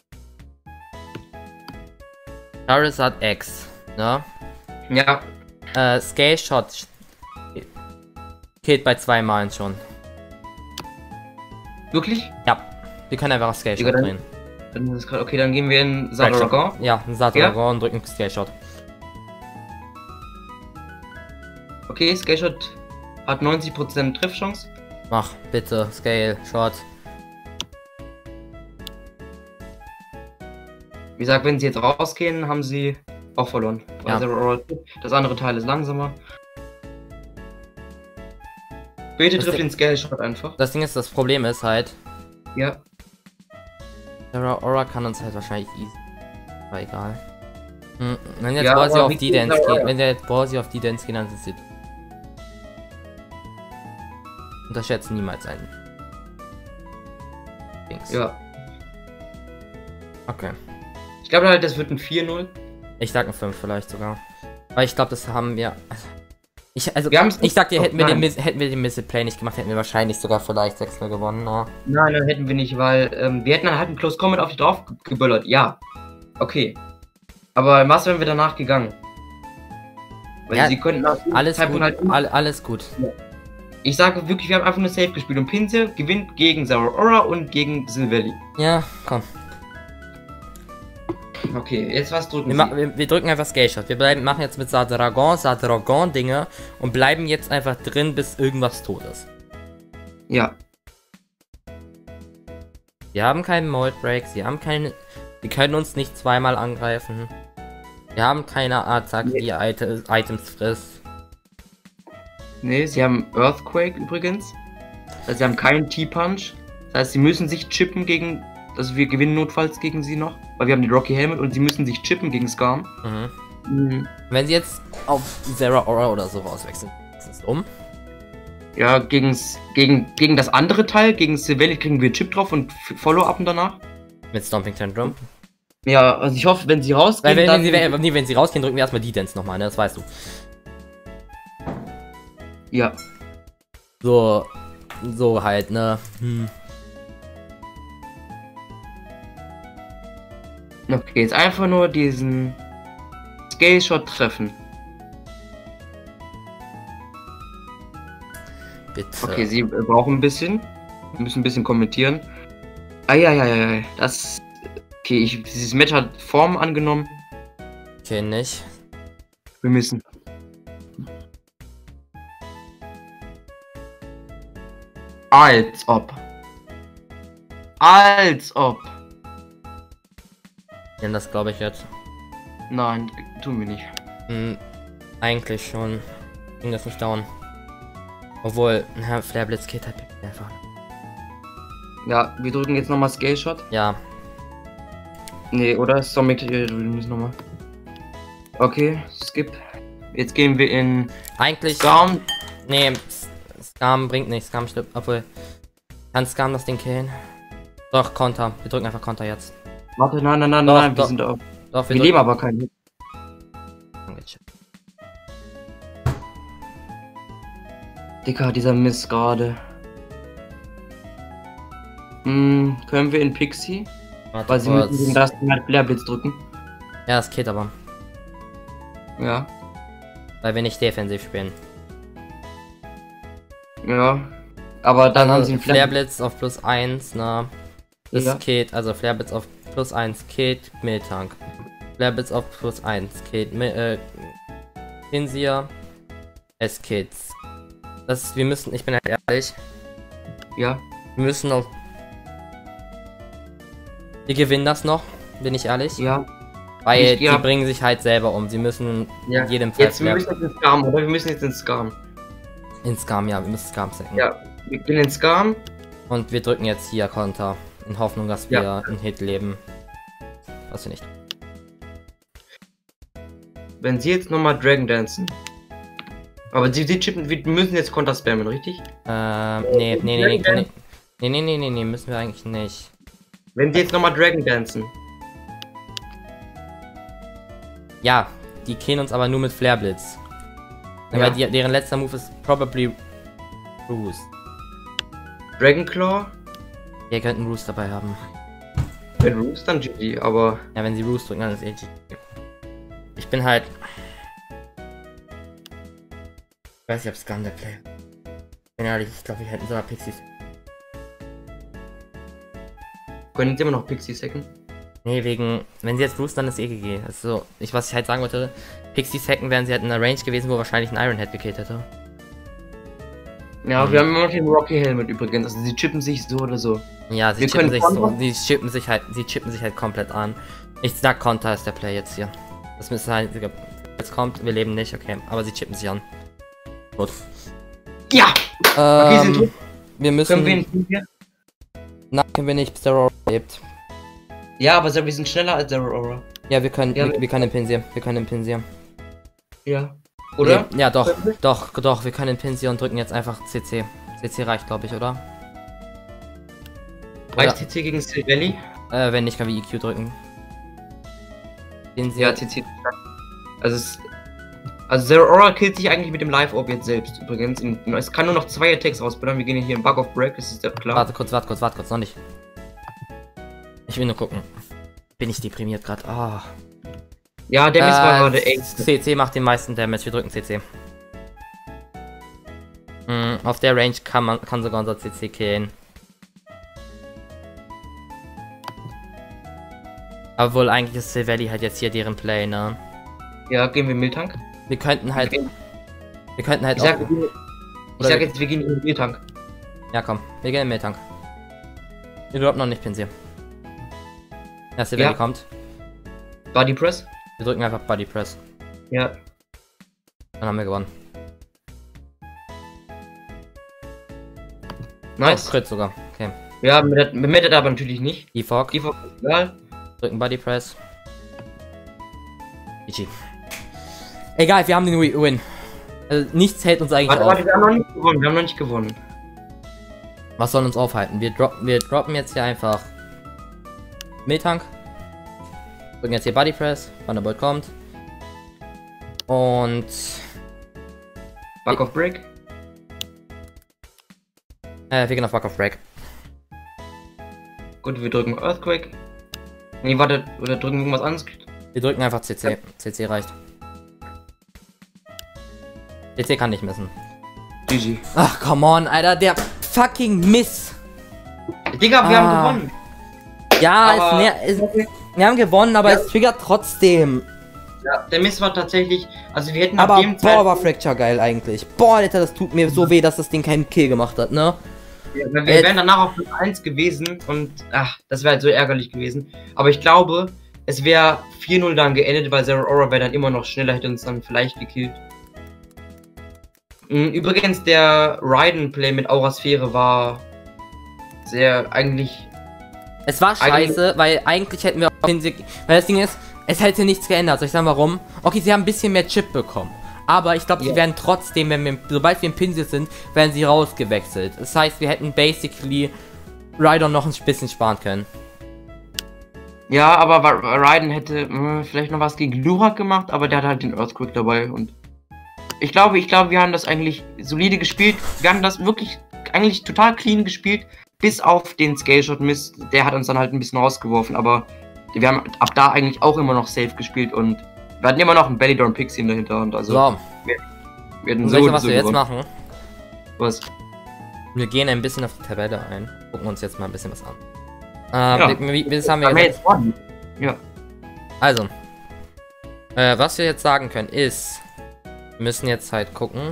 Charizard X, ne? Ja. Äh, Scale Shot killt bei zwei Malen schon. Wirklich? Ja. Wir können einfach auf Scale Shot dann, drehen. Dann ist grad, okay, dann gehen wir in Saturagon. Ja, in Saturagon ja? und drücken Scale Shot. Okay, Scale Shot hat neunzig Prozent Treffchance. Mach, bitte, Scale, Shot. Wie gesagt, wenn sie jetzt rausgehen, haben sie auch verloren. Ja. Also das andere Teil ist langsamer. Bitte Das trifft Ding- den Scale-Shot einfach. Das Ding ist, das Problem ist halt, Ja. Sarah Aura kann uns halt wahrscheinlich easy. Aber egal. Hm, wenn jetzt Ja, Ballsy aber auf wie die geht Dance Sarah geht, Aura? wenn der jetzt Ballsy auf die Dance geht, dann sind sie. Unterschätzen niemals einen. Dings. Ja. Okay. Ich glaube halt, das wird ein vier null. Ich sag ein fünf vielleicht sogar. Weil ich glaube, das haben wir. Also, ich, also, Wir haben's ich sag dir, nicht- hätten wir, den, nein. Miss- hätten wir den Missile Play nicht gemacht, hätten wir wahrscheinlich sogar vielleicht sechs null gewonnen. No. Nein, nein, hätten wir nicht, weil ähm, wir hätten dann halt einen Close Comment auf die drauf ge- geböllert. Ja. Okay. Aber was wären wir danach gegangen? Weil Ja, sie könnten nach dem Alles Zeitpunkt gut, halt immer- all, alles gut. Ich sage wirklich, wir haben einfach nur Safe gespielt und Pinsel gewinnt gegen Sarah Aura und gegen Silvelli. Ja, komm. Okay, jetzt was drücken Wir, Sie? ma wir, wir drücken einfach Scale Shot. Wir bleiben, machen jetzt mit Sadragon, Sadragon Dinge und bleiben jetzt einfach drin, bis irgendwas tot ist. Ja. Wir haben keinen Mold Break, sie haben keine. Sie können uns nicht zweimal angreifen. Wir haben keine Attacke, Nee. die Ite Items frisst. Ne, sie haben Earthquake übrigens. Also sie haben keinen T-Punch. Das heißt, sie müssen sich chippen gegen. Also wir gewinnen notfalls gegen sie noch. Weil wir haben die Rocky Helmet und sie müssen sich chippen gegen Skarm. Mhm. Mhm. Wenn sie jetzt auf Sarah Aura oder so rauswechseln, ist es um. Ja, gegen's, gegen, gegen das andere Teil, gegen Silvelli kriegen wir Chip drauf und F- Follow-Upen danach. Mit Stomping Tantrum. Ja, also ich hoffe, wenn sie rausgehen, Weil wenn, dann... wenn, sie, wenn, nee, wenn sie rausgehen, drücken wir erstmal die Dance nochmal, ne? Das weißt du. Ja. So. So halt, ne? Hm. Okay, jetzt einfach nur diesen Scale-Shot treffen. Bitte. Okay, sie äh, brauchen ein bisschen. Wir müssen ein bisschen kommentieren. Eieiei, das... Okay, ich, dieses Match hat Form angenommen. Okay, nicht. Wir müssen. Als ob. Als ob. Denn das glaube ich jetzt. Nein, tun wir nicht. Hm, eigentlich schon. Ging das nicht down. Obwohl, na, Flare Blitz geht halt einfach. Ja, wir drücken jetzt nochmal Scale Shot. Ja, Nee, oder? Stomach, wir müssen nochmal. Okay, skip. Jetzt gehen wir in eigentlich. Skarm. Nee, S- Scam bringt nichts. Scam stirbt. Obwohl. Kann Scam das Ding killen? Doch, Konter. Wir drücken einfach Konter jetzt. Warte, nein, nein, nein, Doch, nein, wir doch. sind auf. Doch, Wir wir leben aber keinen Hit. drücken. Dicker, dieser Mist gerade. Hm, können wir in Pixie? Warte Weil sie kurz. müssen den ersten halt Flare Blitz drücken. Ja, das geht aber. Ja. Weil wir nicht defensiv spielen. Ja. Aber dann haben sie einen Flare Flare Blitz auf plus eins, ne? Das Ja. geht, also Flare Blitz auf plus eins geht Miltank. Flare Blitz auf plus eins geht Mi- äh, Kinsia. Es geht. Das, wir müssen, ich bin halt ehrlich, Ja. wir müssen auf. Wir gewinnen das noch, bin ich ehrlich. Ja. Weil Ich- die ja. bringen sich halt selber um. Sie müssen Ja. in jedem Fall Jetzt, wir Flare müssen jetzt ins Skarm, oder? Wir müssen jetzt ins Skarm. in Scam, ja, wir müssen Scam sacken. Ja. Wir gehen ins Skarm. Und wir drücken jetzt hier Konter. In Hoffnung, dass wir Ja. einen Hit leben. Was wir nicht. Wenn sie jetzt nochmal Dragon dancen. Aber sie, sie chippen, wir müssen jetzt Konter spammen, richtig? Ähm, nee, nee, nee, nee, nee, nee, nee, nee, nee, nee, müssen wir eigentlich nicht. Wenn sie jetzt nochmal Dragon dancen. Ja, die killen uns aber nur mit Flare Blitz. Ja. Weil die, deren letzter Move ist probably Roost. Dragon Claw. Wir könnten Roost dabei haben. Wenn Roost, dann G G, aber. Ja, wenn sie Roost drücken, dann ist eh G G. Ich bin halt. Ich weiß nicht, ob Scam der Player. Ich bin ehrlich, ich glaube, wir hätten sogar Pixies. Können sie immer noch Pixie sacken? Nee, wegen, wenn sie jetzt Roost, dann ist eh G G. Also, ich, was ich halt sagen wollte, Pixie Second wären sie halt in der Range gewesen, wo wahrscheinlich ein Ironhead gekillt hätte. Ja, mhm. wir haben immer noch den Rocky Helmet übrigens, also sie chippen sich so oder so. Ja, sie wir chippen sich so, sie chippen sich halt, sie chippen sich halt komplett an. Ich sag, Konter ist der Play jetzt hier. Das müsste halt, jetzt kommt, wir leben nicht, okay, aber sie chippen sich an. Gut. Ja! Ähm, okay, sind tot. Wir müssen... Können wir ihn hier? Nein, können wir nicht, bis der Aura lebt. Ja, aber wir sind schneller als der Aura. Ja, wir können, ja, wir, wir können den Pinsir, wir können den Pinsir. Ja. Oder? Nee, ja, doch, doch, doch, wir können den Pinsir und drücken jetzt einfach C C. C C reicht, glaube ich, oder? Reicht C C gegen Silvelli? Äh, wenn nicht, kann wir E Q drücken. Pinsir. Ja, C C. Also es... Also Zero Aura killt sich eigentlich mit dem Live-Orb jetzt selbst, übrigens. Es kann nur noch zwei Attacks rausballern. Wir gehen hier in Bug of Break, das ist ja klar. Warte kurz, warte kurz, warte kurz, noch nicht. Ich will nur gucken. Bin ich deprimiert gerade. Ah. Ja, der Mist war gerade echt. C C macht den meisten Damage, wir drücken C C. Hm, auf der Range kann man kann sogar unser C C killen. Aber wohl eigentlich ist Silvelli halt jetzt hier deren Play, ne? Ja, gehen wir Miltank. Wir könnten halt. Wir, wir könnten halt ich sag, auch. Wir, ich sag jetzt, wir gehen in den Miltank. Ja, komm, wir gehen in den Miltank. Wir droppen noch nicht Pinsir. Ja, Silvelli ja. kommt. Body Press? Wir drücken einfach Body Press. Ja. Dann haben wir gewonnen. Nice. Oh, Crit sogar. Okay. Ja, bemettet aber natürlich nicht. E-Fog. E-Fog ist egal. Drücken Body Press. G G. Egal, wir haben den Win. Also nichts hält uns eigentlich warte, auf. Warte, wir haben noch nicht gewonnen. Wir haben noch nicht gewonnen. Was soll uns aufhalten? Wir droppen, wir droppen jetzt hier einfach Miltank. Drücken jetzt hier Body Press. Thunderbolt kommt. Und Bug of Break. Äh, wir gehen auf Bug of Break. Gut, wir drücken Earthquake. Nee, warte, oder drücken irgendwas anderes. Wir drücken einfach C C. Ja. C C reicht. C C kann nicht missen. G G. Ach, come on, Alter, der fucking Miss. Digga, wir ah. haben gewonnen. Ja, es, es, es, wir haben gewonnen, aber ja. es triggert trotzdem. Ja, der Miss war tatsächlich, also wir hätten aber nach dem boah, Zeit war Fracture geil eigentlich. Boah, Alter, das tut mir so weh, dass das Ding keinen Kill gemacht hat, ne? Ja, wir äh, wären danach auf Platz eins gewesen und ach, das wäre halt so ärgerlich gewesen. Aber ich glaube, es wäre vier null dann geendet, weil Zero Aura wäre dann immer noch schneller, hätte uns dann vielleicht gekillt. Übrigens, der Raiden-Play mit Aurasphäre war sehr eigentlich... Es war scheiße, weil eigentlich hätten wir auch Pinsir... Weil das Ding ist, es hätte nichts geändert. Soll ich sagen, warum? Okay, sie haben ein bisschen mehr Chip bekommen. Aber ich glaube, yeah. sie werden trotzdem, wenn wir, sobald wir im Pinsir sind, werden sie rausgewechselt. Das heißt, wir hätten basically Raiden noch ein bisschen sparen können. Ja, aber Raiden hätte mh, vielleicht noch was gegen Glurak gemacht, aber der hat halt den Earthquake dabei und... Ich glaube, ich glaube, wir haben das eigentlich solide gespielt. Wir haben das wirklich eigentlich total clean gespielt, bis auf den Scale-Shot Mist. Der hat uns dann halt ein bisschen rausgeworfen, aber wir haben ab da eigentlich auch immer noch safe gespielt und wir hatten immer noch einen Bellydorn Pixie dahinter und also. So. Wir, wir hatten und so, weißt du, was so wir jetzt machen? Was? Wir gehen ein bisschen auf die Tabelle ein, gucken uns jetzt mal ein bisschen was an. Ähm, ja. wie, wie, das haben wir jetzt. Ja. Also, äh, was wir jetzt sagen können ist, wir müssen jetzt halt gucken.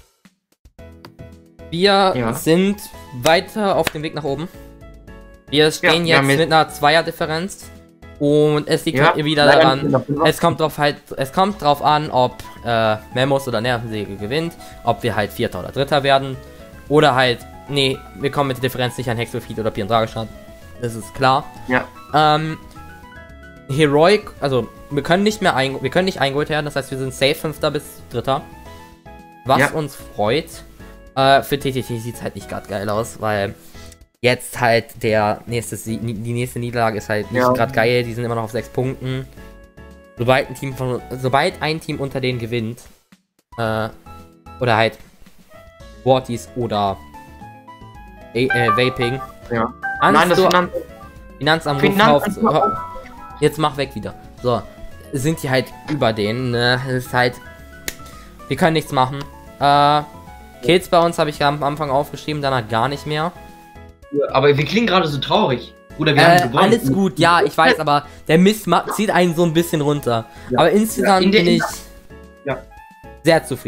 Wir ja. sind weiter auf dem Weg nach oben. Wir stehen ja, jetzt mit einer Zweier-Differenz. Und es liegt ja, halt wieder daran, es kommt drauf halt, es kommt drauf an, ob äh, Memos oder Nervensäge gewinnt, ob wir halt Vierter oder Dritter werden. Oder halt, nee, wir kommen mit der Differenz nicht an Hexelfeed oder Pirandragestad. Das ist klar. Ja. Ähm, Heroic, also wir können nicht mehr ein, wir können nicht eingeholt werden, das heißt wir sind safe Fünfter bis Dritter. Was ja. uns freut. Äh, für T T T sieht es halt nicht gerade geil aus, weil jetzt halt der nächste, die nächste Niederlage ist halt nicht ja. gerade geil, die sind immer noch auf sechs Punkten. Sobald ein Team von, sobald ein Team unter denen gewinnt, äh, oder halt Worties oder äh, Vaping. Ja. Nein, das Finanz Finanzamt Finanz auf, jetzt mach weg wieder. So, sind die halt über denen, ne? Das ist halt, wir können nichts machen. Äh, Kills bei uns habe ich am Anfang aufgeschrieben, danach gar nicht mehr. Aber wir klingen gerade so traurig. Bruder, wir äh, haben gewonnen. Alles gut, ja, ich weiß, aber der Mist zieht einen so ein bisschen runter. Ja. Aber insgesamt ja, in bin ich ja. sehr zufrieden.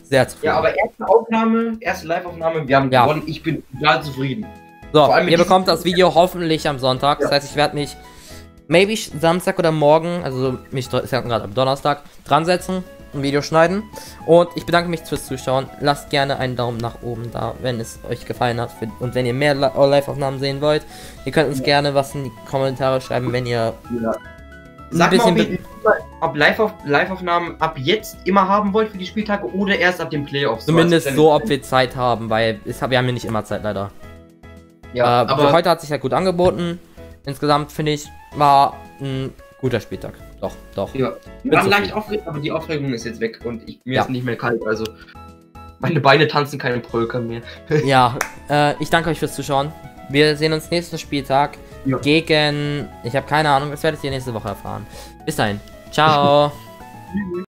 sehr zufrieden. Ja, aber erste Aufnahme, erste Live-Aufnahme, wir haben ja. gewonnen. Ich bin total zufrieden. So, ihr bekommt das Video hoffentlich am Sonntag. Ja. Das heißt, ich werde mich maybe Samstag oder morgen, also mich ist ja gerade am Donnerstag, dran setzen, ein Video schneiden. Und ich bedanke mich fürs Zuschauen. Lasst gerne einen Daumen nach oben da, wenn es euch gefallen hat. Und wenn ihr mehr Live-Aufnahmen sehen wollt, ihr könnt uns ja. gerne was in die Kommentare schreiben, wenn ihr ja. Sag ein bisschen mal, ob Live-Aufnahmen ab jetzt immer haben wollt für die Spieltage oder erst ab den Playoffs. Zumindest so, ob wir Zeit haben, weil es, wir haben ja nicht immer Zeit leider. Ja, äh, aber heute hat sich ja gut angeboten. Insgesamt finde ich, war ein guter Spieltag. Doch, doch. Ja, wir waren leicht aufgeregt, aber die Aufregung ist jetzt weg und ich, mir ja. ist nicht mehr kalt, also meine Beine tanzen keine Polka mehr. Ja, äh, ich danke euch fürs Zuschauen. Wir sehen uns nächsten Spieltag ja. gegen, ich habe keine Ahnung, das werdet ihr nächste Woche erfahren. Bis dahin, ciao.